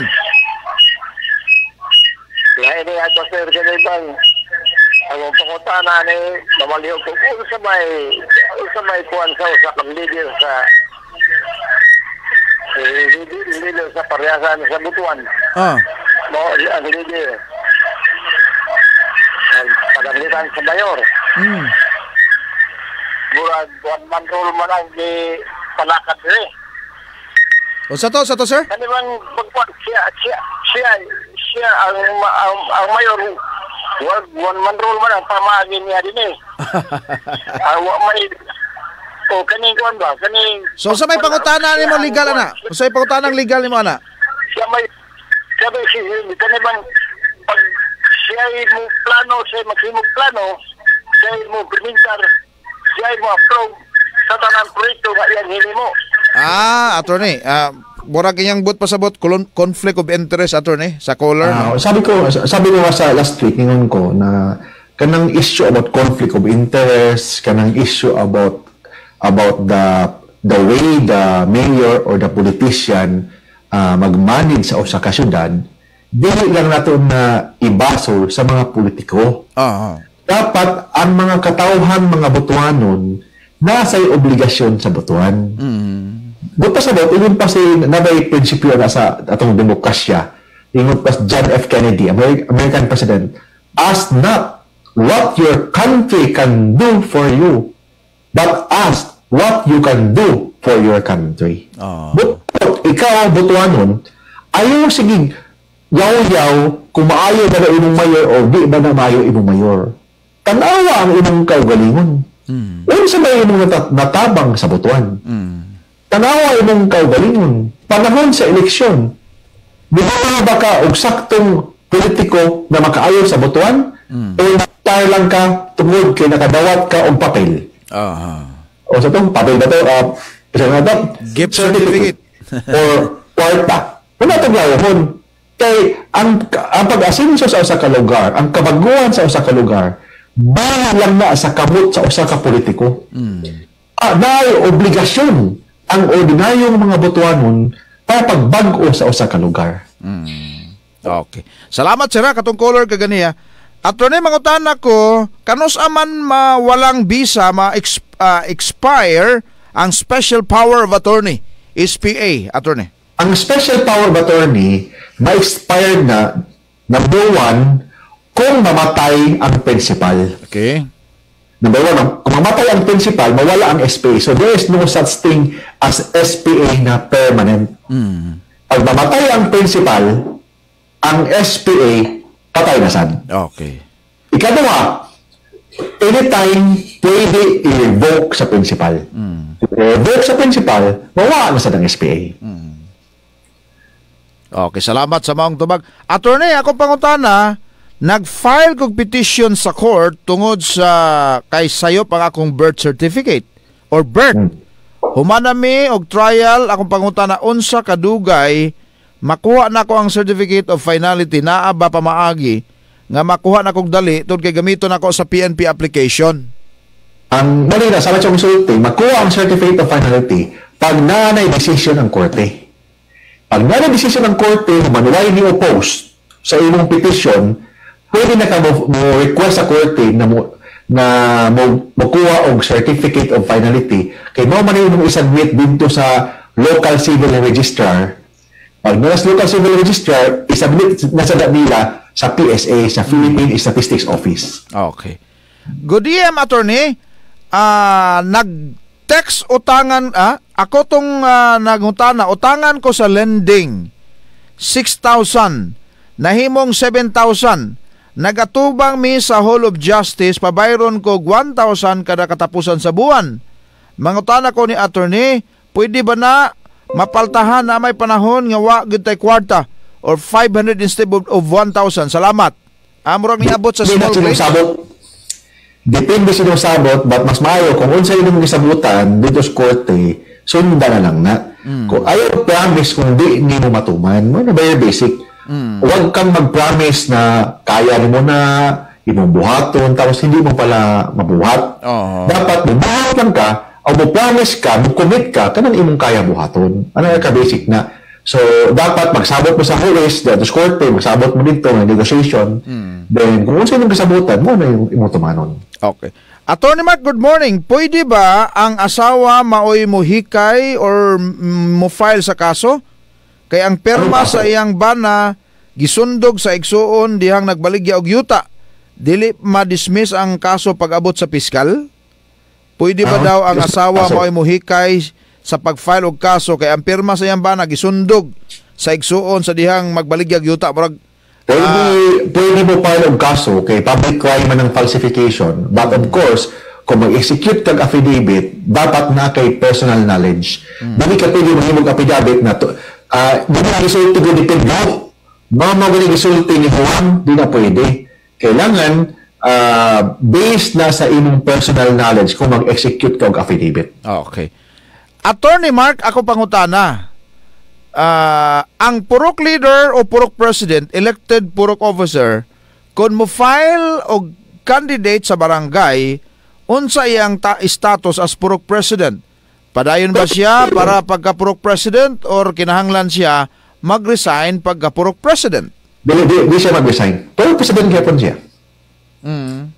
Lahat ni ato, sir, ganitang ang pangutan na ni namalihog ko kung sa may sa may kuwan sa sa leader sa leader sa paryasan sa Butuan. Ah. Mo ang leader. Ang pagalitan sa mayor. Mm. Murag one man rule man ang di palakad rin. O sa to, sa to, sir? Ano bang pagpag siya, siya, siya, siya ang, ang, ang mayor, wag, one man rule man ang pamagin niya din eh. uh, may, o kaning kuwan ba, kaning... So sa may pangutana ni mo legal, ana? O sa may pangutana legal ni mo, ana? Siya may, siya may, kaning bang, pag siya mo plano, siya magsimog plano, siya mo permintar, siya mo approve sa tanang proyekto nga yan hili mo. Ah, attorney. Ah, mura kanyang but pasabot conflict of interest, attorney, sa caller. Uh, sabi ko, sabi ko sa last week ningon ko na kanang issue about conflict of interest, kanang issue about about the the way the mayor or the politician uh, mag-manage sa usa ka syudad, dili lang nato na ibaso sa mga politiko. Ah. ah. Dapat ang mga katawhan, mga Butuanon, nasa'y obligasyon sa Butuan. Mm. Doon pa sa bot, yun pa si nabay prinsipyo na sa atong demokrasya. Ingon pa John F. Kennedy, American President, ask not what your country can do for you, but ask what you can do for your country. Oh. But ikaw, Butuanon, ayaw sige yaw-yaw kung maayo ba na imong mayor o di ba na maayo imong mayor. Tanawa ang imong kaugalingon. Mm. Ano sa may imong nat- natabang sa Butuan? Mm. Tanawa imong kaugalingon. Panahon sa eleksyon, di ba ba ka og saktong politiko na makaayo sa Butuan? Mm. O tar lang ka tungod kay nakadawat ka og papel? Aha. O sa itong papel ba ito? Uh, isa nga ito? Gift certificate. Or kwarta. Wala itong lawahon. Kay ang, ang pag-asenso sa usa ka lugar, ang kabaguhan sa usa ka lugar, bahala lang na sa kamot sa usa ka politiko. Mm. Ah, dahil obligasyon ang ordinaryong mga Butuanon para pagbag-o sa usa ka lugar. Mm. Okay. Salamat sir, katong caller kaganiya. Attorney, mangutana ko, kanus aman ma walang visa ma-expire ang Special Power of Attorney, S P A, Attorney? Ang Special Power of Attorney, ma-expire na, number one, kung mamatay ang principal. Okay. Number one, kung mamatay ang principal, mawala ang S P A. So there is no such thing as S P A na permanent. Mm. Pag mamatay ang principal, ang S P A, patay na sad. Okay. Ikalawa, anytime pwede i-revoke sa principal. Mm. I-revoke sa principal, mawala na sad ang S P A. Mm. Okay, salamat sa maong tubag. Attorney, ako pangutana, nag-file kong petition sa court tungod sa kay sayop ang akong birth certificate or birth. Hmm. Humanami og trial akong pangutana unsa kadugay makuha na ko ang certificate of finality naa ba pamaagi nga makuha na kog dali tungod kay gamiton nako sa P N P application. Ang dali na sa matong sulti, makuha ang certificate of finality pag nanay decision ang korte. Pag nanay decision ang korte na manuway ni oppose sa imong petition, pwede na ka mo, mo request sa korte na mo na mo makuha og certificate of finality kay mao man imong isubmit dito sa local civil registrar. Pag nasa local civil registrar, isubmit na sa nila sa P S A, sa Philippine Statistics Office. Okay. Good D M, Attorney. Ah, uh, nag-text utangan ah ako tong uh, nagutana utangan ko sa lending six thousand nahimong seven thousand. Nagatubang mi sa Hall of Justice, pabayron ko one thousand kada katapusan sa buwan. Mangutana ko ni attorney, pwede ba na mapaltahan na may panahon nga wa gid tay kwarta or five hundred instead of one thousand? Salamat. Amurang niabot sa small claims. Depende sa nung sabot, but mas maayo kung unsa yung gisabutan dito sa korte, sundan na lang na. Mm. Kung ayaw promise kung di ni mo matuman, mo na very basic. Mm. Huwag kang mag-promise na kaya mo na imong buhaton tapos hindi mo pala mabuhat. Uh-huh. Dapat mabuhat lang ka o mo-promise ka, mo-commit ka kanang imong kaya buhaton. Ano yung ka-basic na. So, dapat magsabot mo sa hulis, dito sa korte, magsabot mo dito ng negotiation. Mm. Then, kung unsa yung kasabutan mo na yung imong tumanon. Okay. Attorney Mark, good morning. Pwede ba ang asawa maoy mo hikay or mo file sa kaso? Kay ang perma sa iyang bana gisundog sa igsuon dihang nagbaligya og yuta. Dili ma-dismiss ang kaso pag-abot sa piskal? Pwede ba uh, daw ang asawa mo ay muhikay sa pag-file og kaso kay ang perma sa iyang bana gisundog sa igsuon sa dihang magbaligya og yuta? Murag pwede, uh, pwede mo file og kaso kay public crime man ng falsification. But of course, kung mag-execute kag affidavit, dapat na kay personal knowledge. Hmm. Dili ka pwede mahimog affidavit na to, Uh, di na resulti ko dipid mo. Mama ko resulti ni Juan, di na pwede. Kailangan, uh, based na sa imong personal knowledge kung mag-execute ka og affidavit. Okay. Attorney Mark, ako pangutana. Uh, ang purok leader o purok president, elected purok officer, kung mo file og candidate sa barangay, unsa iyang ta- status as purok president? Padayon ba siya para pagka-purok president or kinahanglan siya mag-resign pagka-purok president? Di, di, di siya mag-resign. Purok president kaya siya. Mm.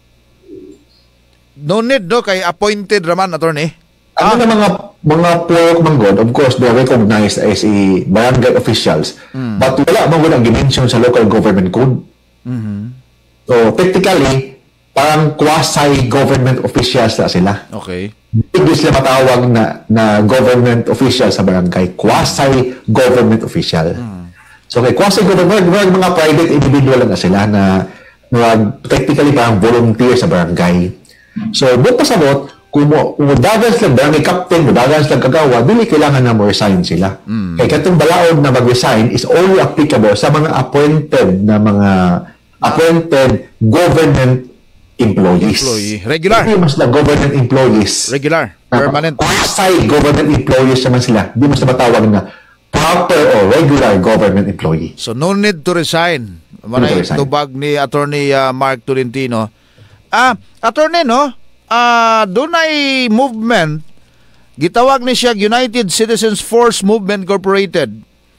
No need, no? Kay appointed raman, attorney. Ano ah. na mga mga purok manggod, of course, they are recognized as a barangay officials. Mm. But wala manggod ang dimension sa local government code. Mm-hmm. So, technically, parang quasi-government officials na sila. Okay. Hindi sila matawag na, na government official sa barangay. Quasi-government official. Hmm. So, kay quasi-government, mga private individual na sila na, na technically parang volunteer sa barangay. So, doon pasabot, kung dagan sila barangay captain, dagan sila kagawa, dili kailangan na mo-resign sila. Hmm. Kaya katong balaod na mag-resign is only applicable sa mga appointed na mga appointed government employees. Employee. Regular. Hindi mas na government employees. Regular. Permanent. Quasi-government employees naman sila. Hindi mas na matawag na proper or regular government employee. So, no need to resign. Manay tubag ni Attorney uh, Mark Tolentino. Ah, Attorney, no? Ah, doon ay movement. Gitawag ni siya United Citizens Force Movement Incorporated.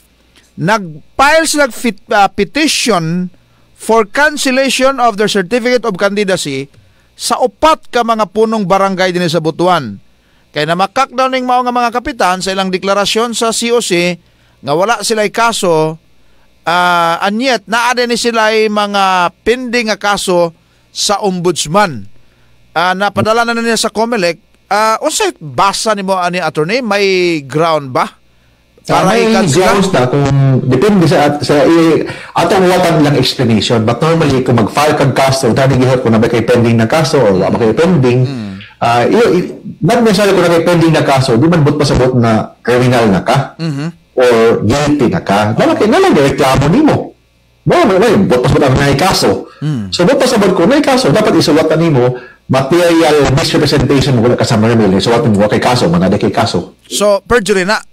nag-file sila fit, uh, petition for cancellation of their certificate of candidacy sa upat ka mga punong barangay din sa Butuan. Kaya namakak daw ning mao nga mga kapitan sa ilang deklarasyon sa C O C nga wala sila'y kaso, uh, and yet naa din sila'y mga pending nga kaso sa ombudsman. Uh, napadala na niya sa COMELEC. Uh, unsay basa nimo ani attorney, may ground ba? Para may grounds na kung depende sa sa i, atong watan lang explanation, but normally kung mag-file kag kaso, dali gihap kung na ba kay pending na kaso o wala ba kay pending. Hmm. Uh, not necessarily kung nakipending na kaso, di man but pasabot na criminal na ka mm-hmm. or guilty na ka. Lalaki na lang reklamo ni mo. No, no, no, but pasabot ang may kaso. Mm. So, but pasabot ko, may kaso, dapat isuwatan ni mo material misrepresentation mo wala kasama rin. Isuwatan mo kay kaso, manada kay kaso. So, perjury na?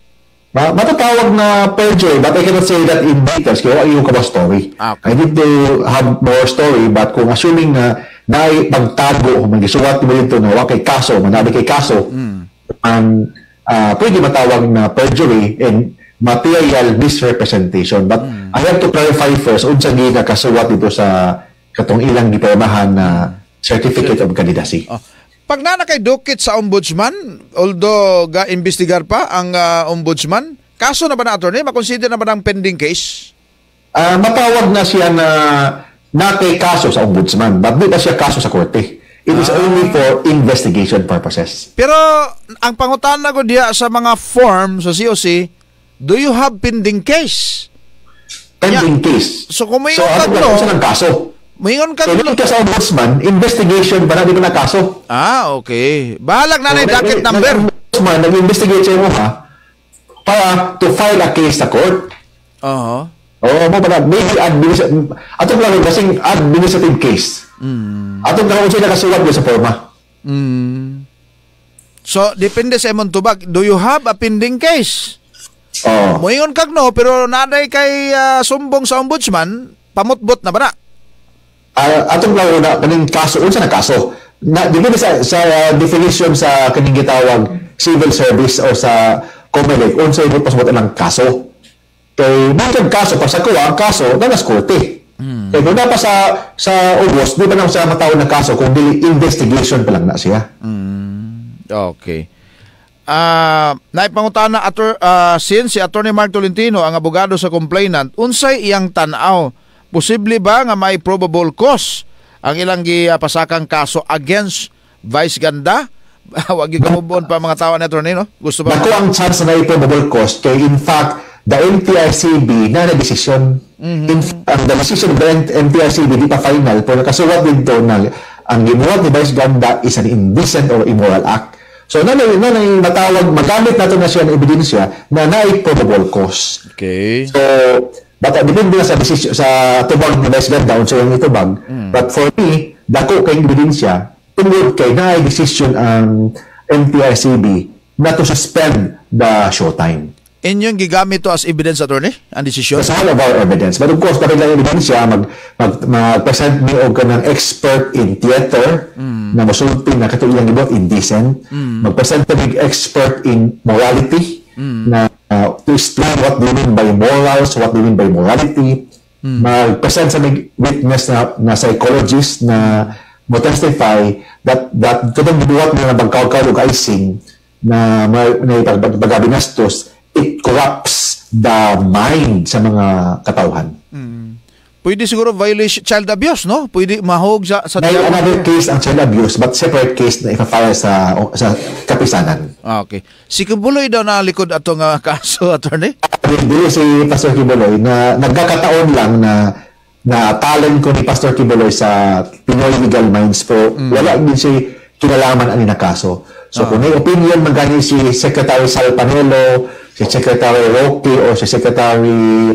Ma matatawag na perjury, but I cannot say that in details kaya wala yung kabang story. Ah, okay. I need to have more story, but kung assuming na na pagtago o magisuwat mo dito na wala kay kaso, manabi kay kaso, mm. ang uh, pwede matawag na perjury and material misrepresentation. But mm. I have to clarify first, unsa gi nakasuwat dito sa katong ilang gipirmahan na certificate of candidacy. Oh. Pag na kay dukit sa ombudsman, although ga-investigar pa ang uh, ombudsman, kaso na ba na attorney? Makonsider na ba ng pending case? Uh, matawag na siya na na kay kaso sa ombudsman, but di na siya kaso sa korte. It is ah. only for investigation purposes. Pero ang pangutana ko diya sa mga form sa C O C, do you have pending case? Pending yeah. case. So kung may so, ano ba siya ng kaso? Mayroon ka so, ka sa ombudsman, investigation ba na di ba na kaso? Ah, okay. Bahalag na so, na yung docket may, number. Ombudsman, nag-investigate siya mo ha para to file a case sa court. Oo. Uh-huh. Oo, mo pala, maybe administrative, atong lang kasing administrative case. Mm. Atong lang kung siya nakasulat sa forma. Mm. So, depende sa imong tubag. Do you have a pending case? Oo. Moingon kag no, pero naday kay uh, sumbong sa ombudsman, pamutbot na ba na? Uh, atong lang na, kaning kaso, unsa na kaso? Na, depende sa, sa uh, definition sa kaning gitawag civil service o sa COMELEC, unsa yung pasabot ang kaso. Kay mga kaso pa sa kuha, ang kaso nanas korte. Mm. Kaya kung pa sa sa August, di ba nang sa matawag na kaso kung dili investigation pa lang na siya. Mm. Okay. Ah, uh, naipangutana ator uh, since si Attorney Mark Tolentino ang abogado sa complainant, unsay iyang tan-aw? Posible ba nga may probable cause ang ilang gipasakang kaso against Vice Ganda? Wag gyud kamubon pa mga tawo ni attorney, no? Gusto ba? Ako ang chance na may probable cause kay in fact the M T I C B na na decision. Mm-hmm. In fact, ang the decision of the M T I C B di pa final pero nakasuwat dito na ang gimuwat ni Vice Ganda is an indecent or immoral act. So na na na matawag magamit nato na siya ng ebidensya na naay probable cause. Okay. So but uh, depende na sa decision sa tubag ni Vice Ganda unsa yung itubag. Mm. But for me, dako kay ebidensya tungod kay naay decision ang M T I C B na to suspend the showtime. Inyong gigamit to as evidence, attorney, ang decision? That's all of our evidence. But of course, kapag lang evidence siya, mag, mag, mag-present me og ka ng expert in theater mm. na masulti na katulang ibot, indecent. Mm. Mag-present ka ng expert in morality mm. na uh, to explain what they mean by morals, what they mean by morality. Mm. Mag-present sa witness na, na psychologist na mo-testify that, that katong gibuhat na nabagkaw-kaw og icing na may pagbagabinastos, it corrupts the mind sa mga katauhan. Mm. Pwede siguro violation, child abuse, no? Pwede mahog sa... sa may another case ang child abuse, but separate case na ipa-file sa, sa kapisanan. Ah, okay. Si Kibuloy daw na likod atong uh, kaso, attorney? Hindi si Pastor Kibuloy na nagkakataon lang na na talent ko ni Pastor Kibuloy sa Pinoy Legal Minds pero mm. wala din si kinalaman ani na kaso. So, uh-huh. kung may opinion magani si Secretary Sal Panelo, si Secretary Roque, o si Secretary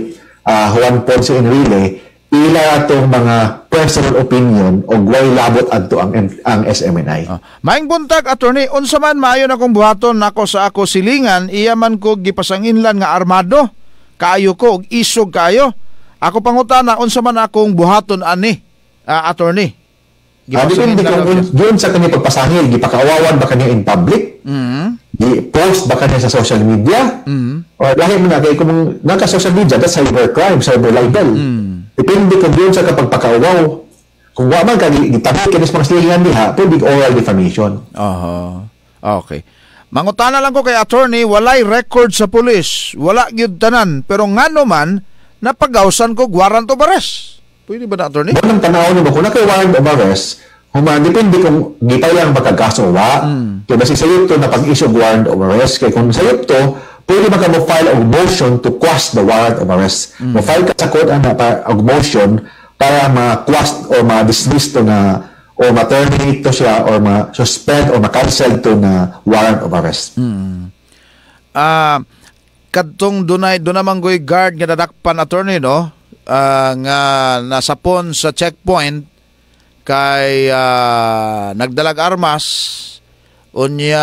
uh, Juan Ponce Enrile, ila itong mga personal opinion o guway labot adto ang, ang S M N I. Uh, Maing buntag, attorney, unsa man maayo na kong buhaton nako sa ako silingan, iya man ko gipasanginlan nga armado, kaayo ko, og isog kayo. Ako pangutana, unsa man akong buhaton ani, uh, attorney? Ah, depende kung yun sa kanya pagpasahil, gipakawawan ba kanya in public? Mm. I-post ba kanya sa social media? Mm. O lahi mo na, kaya kung naka-social media, that's cybercrime, cyber libel. Mm. Depende kung yun sa kapagpakawaw. Kung waman ka, gitabik ka mga silingan niya, pwede oral defamation. Aha. Okay. Mangutana lang ko kay attorney, walay record sa pulis. Wala gyud tanan, pero ngano man napagawsan ko warrant of arrest. Pwede ba na, attorney? Unang tanaw nimo kung naka warrant of arrest, human depende kung gipay lang pagkakaso wa. Mm. Kaya basi sayop to na pag-issue warrant of arrest, kaya kung sayop to, pwede man ka mo file a motion to quash the warrant of arrest. Mm. Mo file ka sa court ana pa og motion para ma-quash or ma-dismiss to na or ma-terminate to siya or ma-suspend or ma-cancel to na warrant of arrest. Mm. Ah, uh, kadtong dunay dunamang goy guard nga dadakpan, attorney, no? Uh, nga nasapon sa checkpoint kay uh, nagdalag armas unya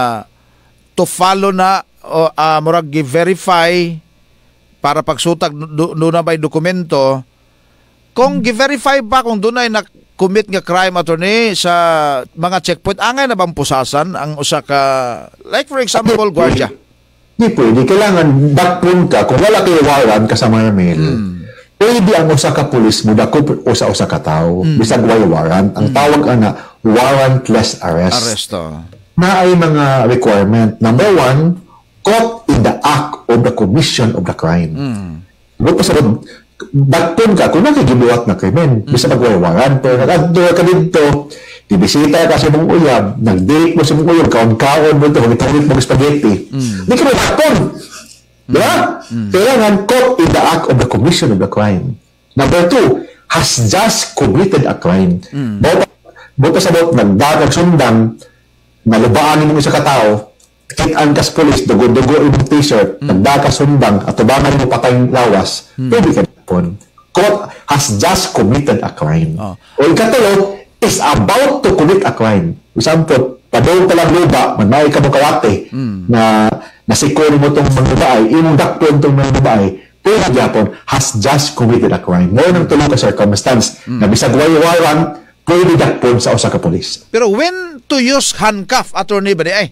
to follow na o uh, murag gi-verify para pagsutag do na bay dokumento. Kung gi-verify pa kung dunay na commit nga crime, attorney, sa mga checkpoint, angay na bang pusasan ang usa ka, like for example, guardia? Di pwede, kailangan dakpon ka kung wala kayo warrant kasama mail. Hmm. Pwede ang usa ka pulis mo dako usa-usa ka tao, mm. bisag way warrant. Ang mm. tawag ana warrantless arrest. Arresto. Na ay mga requirement. Number one, caught in the act of the commission of the crime. Mm. Buto sa dakpon ka kung nakigibuhat na krimen, mm. bisag way warrant. Pero nag-adto ka dito, dibisita ka sa mong uyab, nag-date mo sa mong uyab, kaon-kaon mo ito, hagitalit mo spaghetti. Mm. Di ka may dakpon. Diba? Mm. Kailangan caught in the act of the commission of the crime. Number two, has just committed a crime. Mm. Buto sa bot, nagdagang sundang, nalubaan mo isa katao, kitaan ka sa police, dugo-dugo yung t-shirt, mm. nagdagang sundang, at tubangan mo patayong lawas, mm. pwede ka napon. Caught has just committed a crime. Oh. O ikatulo, is about to commit a crime. Example, padong talang luba, manmay ka mo kawate, mm. na nasikor mo itong mga babae, imong dakpon itong mga babae, pwede yapon, has just committed a crime. Ngayon ang tulong ka circumstance, mm. na bisag way warrant, pwede dakpon sa usa ka polis. Pero when to use handcuff, attorney ba di ay?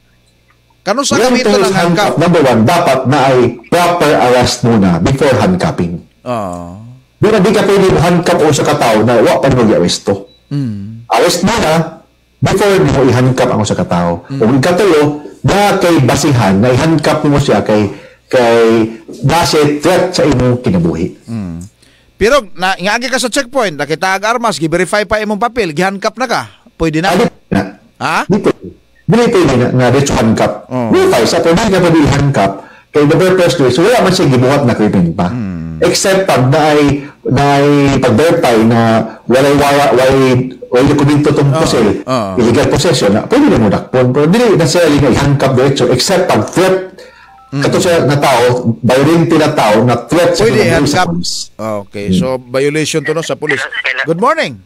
Kano sa kamito ng handcuff? Number one, dapat na ay proper arrest muna before handcuffing. Oh. Di na di ka pwede mo handcuff o sa katao na wak pa mo i-arresto. Mm. Arrest muna before mo i-handcuff ang usa ka tao. Mm. O ikatulo, na kay basihan na i-handcuff mo siya kay kay nasa threat sa imong kinabuhi. Mm. Pero na ingagi ka sa checkpoint, nakita ag armas, gi-verify pa imong papel, gi-handcuff na ka. Pwede na. Ah, na. Ha? Dito. Dito na na dito handcuff. Oh. Verify sa pwede ka pa handcuff kay the very first place wala man siya gibuhat na krimen pa. Mm. Except pag na ay na ay pag-verify na walay wala walay o yung dokumento itong oh, posel, oh. illegal possession, na pwede na mo dakpon. Pero hindi na siya yung handcuff diretso, except pag threat, mm. kato siya na tao, violente na tao, na threat sa pwede handcuff. Okay, hmm. so violation to no sa police. Good morning.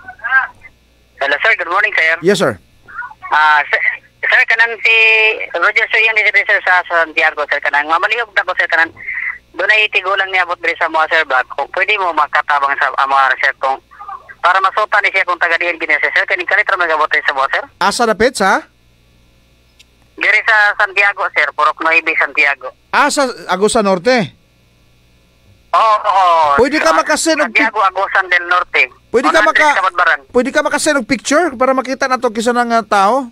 Hello sir, good morning sir. Yes sir. Ah, uh, sir, sir, kanan si Roger sir yung dito sir sa Santiago sir, kanan mamalihog na ko sir, kanan doon ay tigulang niya abot diri sa mga sir bag. Kung pwede mo makatabang sa mga sir kung para masuta ni siya kung taga-diyan gini sir. Kaning kalit ra magabotay sa mo sir. Asa dapit sa? Diri sa Santiago sir, Purok Nueve, Santiago. Ah, sa Agusan Norte? Oo, oh, oo. Oh, pwede ka makasin og Santiago, Agusan del Norte. Pwede ka maka Pwede ka makasin og picture para makita nato kisa nang uh, tao?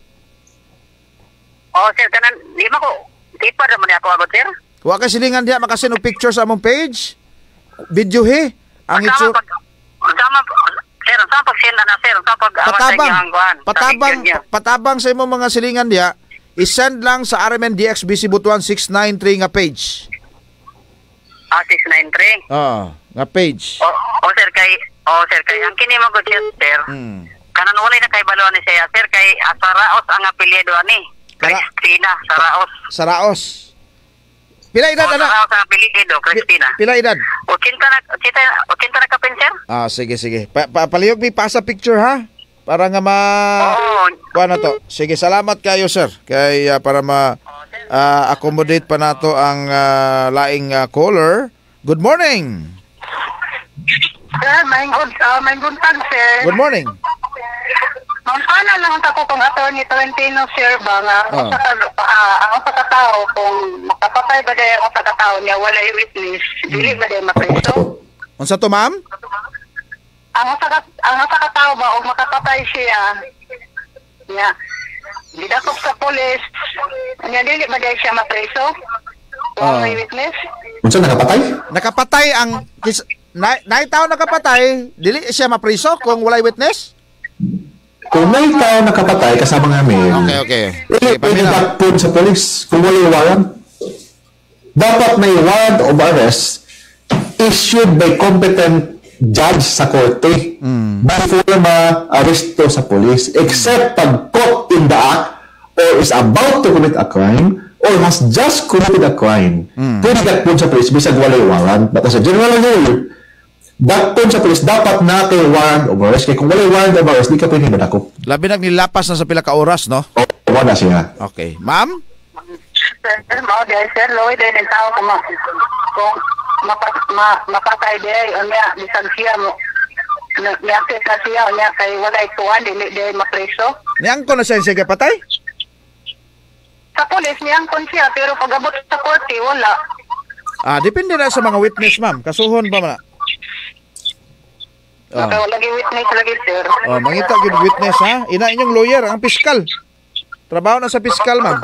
Oh, sir, kanan di ma ko. Di pa ra man ako abot sir. Wa ka silingan diha makasin og picture sa among page. Video he. Ang itsura. Sama sir, sa pagsenda na sir, sa pag patabang, patabang, patabang sa imong mga silingan diha, i-send lang sa R M N D X B C Butuan six nine three nga page. Ah, six nine three? Oo, nga page. Oh, oh sir, kay, oh sir, kay, ang kini mo good sir, mm. kanan walay na kay baloan ni siya, sir, kay Saraos ang apelyido ani, Cristina, Saraos. Saraos. Pila edad, oh, anak? Saraos ang apelyido, Cristina. Pila edad? eighty na, eighty na kapin, sir? Ah, sige, sige. Pa pa palihog mi pasa picture, ha? Para nga ma... Oo. Kuha na to. Sige, salamat kayo, sir. Kay, uh, para ma-accommodate uh, pa nato ang uh, laing uh, caller. Good morning! Sir, may good, uh, may good tag, sir. Good morning. Ang sana lang ako kung attorney Tolentino, sir, ba nga, Oh. ang sa uh, ang sa katao, kung makapatay ba dahil ang sa katao niya, wala yung witness, dili ba dahil mapreso? Unsa to, ma'am? Ang sa kat- ang sa katao ba, o makapatay siya, niya, didakop sa polis, niya dili ba dahil siya mapreso? Kung Oh. may witness? Unsa nakapatay? Nakapatay ang kis, na, naitaw nakapatay, dili siya mapriso kung walay witness? Kung may tao nakapatay kasama namin, Okay, okay. Pwede Okay, pwede paminaw. dakpon sa polis kung wala yung warrant. Dapat may warrant of arrest issued by competent judge sa korte before ma-aresto sa polis, except pag caught in the act or is about to commit a crime or has just committed a crime. Pwede dakpon sa polis bisag wala yung warrant. But as a general rule, dakpon sa polis dapat na kay warrant of arrest. Kaya kung wala yung warrant of arrest, di ka pwede madakop. Labi nang nilapas na sa pila ka oras, no? O, wala siya. Okay. Ma'am? Sir, mao dahil sir, loy dahil ng tao kung, ma- kung mapat, ma, mapatay dahil, o niya, bisag siya mo, na- niakit na siya, o niya, kay walay tuwan, dili dahil mapreso. Niyang ko na siya siya patay? Sa polis, niyangkon siya, pero pag abot sa korte, wala. Ah, depende na sa mga witness, ma'am. Kasuhon ba man? Oh. Kaya lagi witness lagi, sir. Oh, mangita gyud witness, ha? Ina inyong lawyer, ang piskal. Trabaho na sa piskal, ma'am.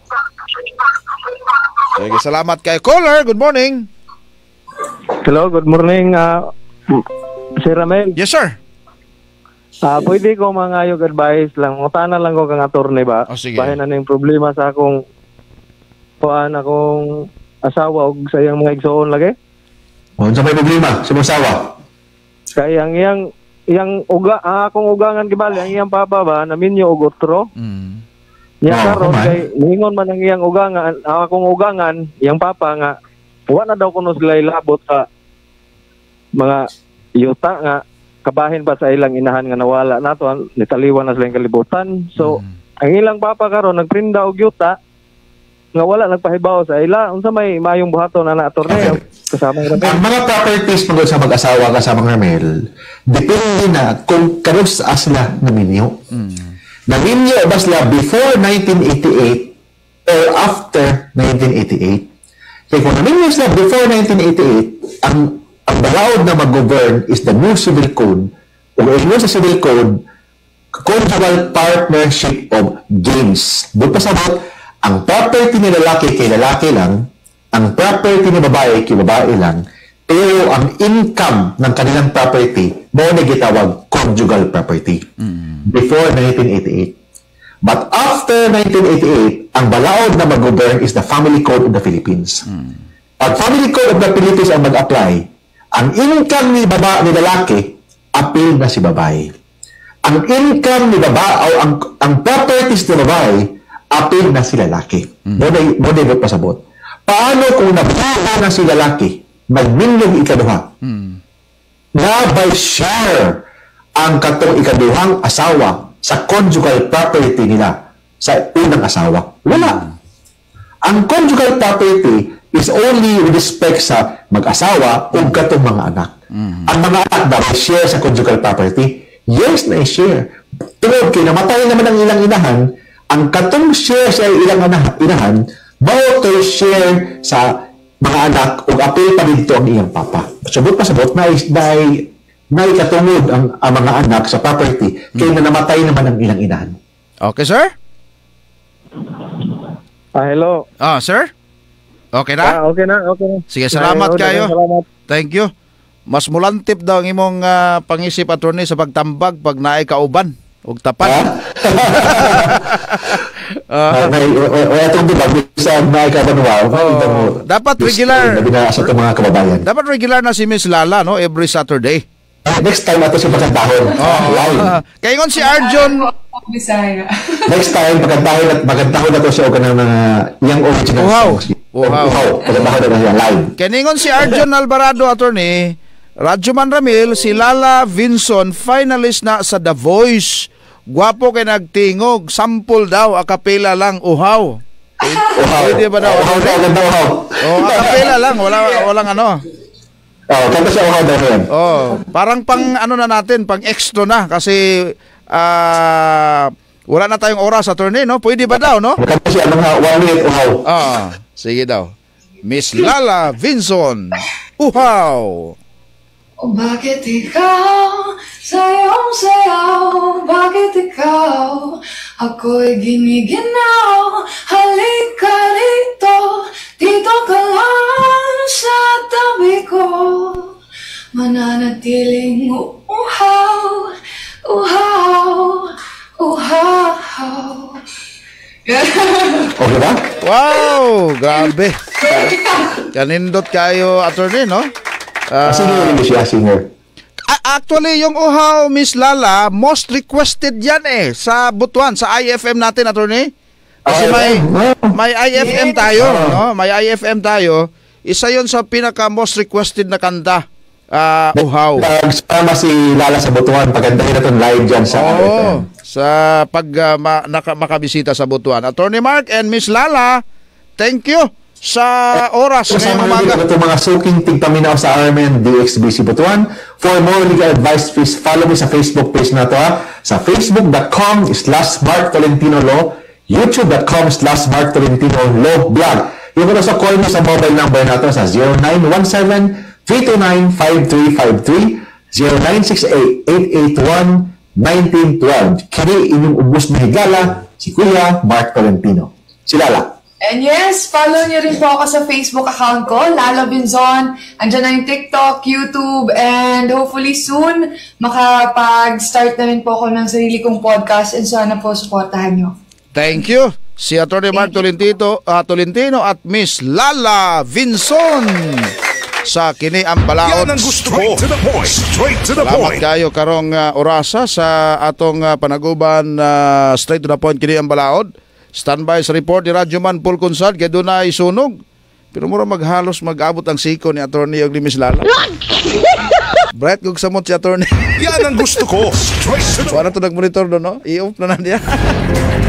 Sige, salamat kay caller. Good morning. Hello, good morning, uh, Sir Ramel. Yes, sir. Ah, pwede ko mangayog advice lang. Utana lang ko kang attorney ba? Oh, sige. Bahin na yung problema sa akong kuan akong asawa og sa iyang mga igsoon lagi. O, unsa may problema sa masawa? Kaya ang iyang iyang uga ah, akong ugangan gibali ang iyang papa ba naminyo og otro. Mm. Nya Oh, karon kumay. kay ningon man ang iyang ugangan, ah, akong ugangan, iyang papa nga wa na daw kuno sila ilabot sa mga yuta nga kabahin pa sa ilang inahan nga nawala nato nitaliwan na silang kalibutan. So ang ilang papa karon nagprinda og yuta nga wala nagpahibaw sa ila unsa may mayong buhaton na na attorney Okay. kasama ng Ang mga properties mo sa mag-asawa kasama ng Ramel, depende na kung karos sa sila naminyo. Naminyo ba sila before nineteen eighty-eight or after nineteen eighty-eight? Kaya kung naminyo sila before nineteen eighty-eight, ang ang balaod na mag-govern is the new civil code. Kung inyo sa civil code, conjugal partnership of gains. Doon pa sabot, ang property ni lalaki kay lalaki lang, ang property ni babae kay babae lang, pero ang income ng kanilang property mo na gitawag conjugal property before nineteen eighty-eight. But after nineteen eighty-eight, ang balaod na mag-govern is the Family Code of the Philippines. Pag Family Code of the Philippines ang mag-apply, ang income ni baba ni lalaki, appeal na si babae. Ang income ni babae o ang ang properties ni babae, appeal na si lalaki. Mo mm. mo mo pasabot. Paano kung nabuha na si lalaki, magminyong ikaduha? Mm. Na by share ang katong ikaduhang asawa sa conjugal property nila sa unang asawa? Wala. Mm. Ang conjugal property is only with respect sa mag-asawa o katong mga anak. Mm. Ang mga anak ba may share sa conjugal property? Yes, na share. Tungod kay namatay naman ang ilang inahan, ang katong share sa ilang ana- inahan, bao share sa mga anak o apil pa dito ang iyang papa. Sabot pa sabot na na na ikatungod ang, ang mga anak sa property kay na namatay naman ang ilang inahan. Okay, sir? Ah, hello. Ah, sir? Okay na? Ah, okay na, okay na. Sige, salamat Ay, okay, kayo. Salamat. Thank you. Mas mulantip daw ang imong uh, pangisip attorney sa pagtambag pag naay kauban ug tapat. Uh, may o atong di ba sa may kabanwa. Dapat regular. Nabinasa sa mga kababayan. Dapat regular na si Miss Lala, no, every Saturday. Uh, next time ato si pagkantahon. Oh, live. Uh, kaya ngon si Arjon. Bisaya. Next time pagkantahon at pagkantahon na to siya og kanang mga young original Wow. songs. Wow. Wow. Pagkantahon na siya live. Kaya ningon si Arjon Alvarado attorney, Radyoman Ramil, si Lala Vinson finalist na sa The Voice. Gwapo kay nagtingog, sample daw, akapela lang, uhaw. Uhaw. Pwede ba daw? Uhaw daw, ganda uhaw. Oh, akapela lang, wala walang ano. Oh, kanta siya uhaw daw yan. Oh, parang pang ano na natin, pang extra na kasi ah wala na tayong oras, attorney, no? Pwede ba daw, no? Kanta siya mga one minute uhaw. Ah, sige daw. Miss Lala Vinson, uhaw. O bakit ikaw, sayong sayaw, bakit ikaw, ako'y giniginaw, halika rito, dito ka lang sa tabi ko, mananatiling uhaw, uhaw, uhaw. Okay ba? Wow, grabe. Kanindot kayo, attorney, no? Uh, singer rin siya, singer. Actually, yung uhaw, Miss Lala, most requested yan eh sa Butuan, sa I F M natin, attorney. Kasi may may I F M tayo, no? May I F M tayo. Isa yon sa pinaka most requested na kanta. Uh, uhaw. Nagsama si Lala sa Butuan, pagandahin natin live dyan sa I F M. Sa pag uh, ma, naka, makabisita sa Butuan. Attorney Mark and Miss Lala, thank you sa oras ngayong umaga. Ito mga suking tigpaminaw sa R M N D X B C Butuan. For more legal advice, please follow me sa Facebook page na to ha. Sa facebook.com slash Mark Tolentino Law, youtube.com slash Mark Tolentino Law Blog. Yung ko sa call mo sa mobile number na to sa zero nine one seven, three two nine, five three five three, zero nine six eight, eight eight one, one nine one two. Kini inyong ubos na higala, si Kuya Mark Tolentino. Si Lala. And yes, follow niyo rin po ako sa Facebook account ko, Lala Vinzon. Andiyan na yung TikTok, YouTube, and hopefully soon, makapag-start na rin po ako ng sarili kong podcast and sana po supportahan niyo. Thank you. Si Atty. Mark Tolentino, uh, Tolentino at Miss Lala Vinzon sa Kini ang Balaod. Yan ang gusto ko. Straight to the point. Straight to the Salamat point. kayo karong uh, orasa sa atong uh, panaguban uh, Straight to the Point Kini ang Balaod. Standby sa report ni Radyo Man Paul Consad kaya doon na isunog. Pero mura maghalos mag-abot ang siko ni Atty. og ni Miss Lala. Bright kung samot si Atty. Yan ang gusto ko. Straight to the Wala to nag-monitor doon, no? I-off na na niya.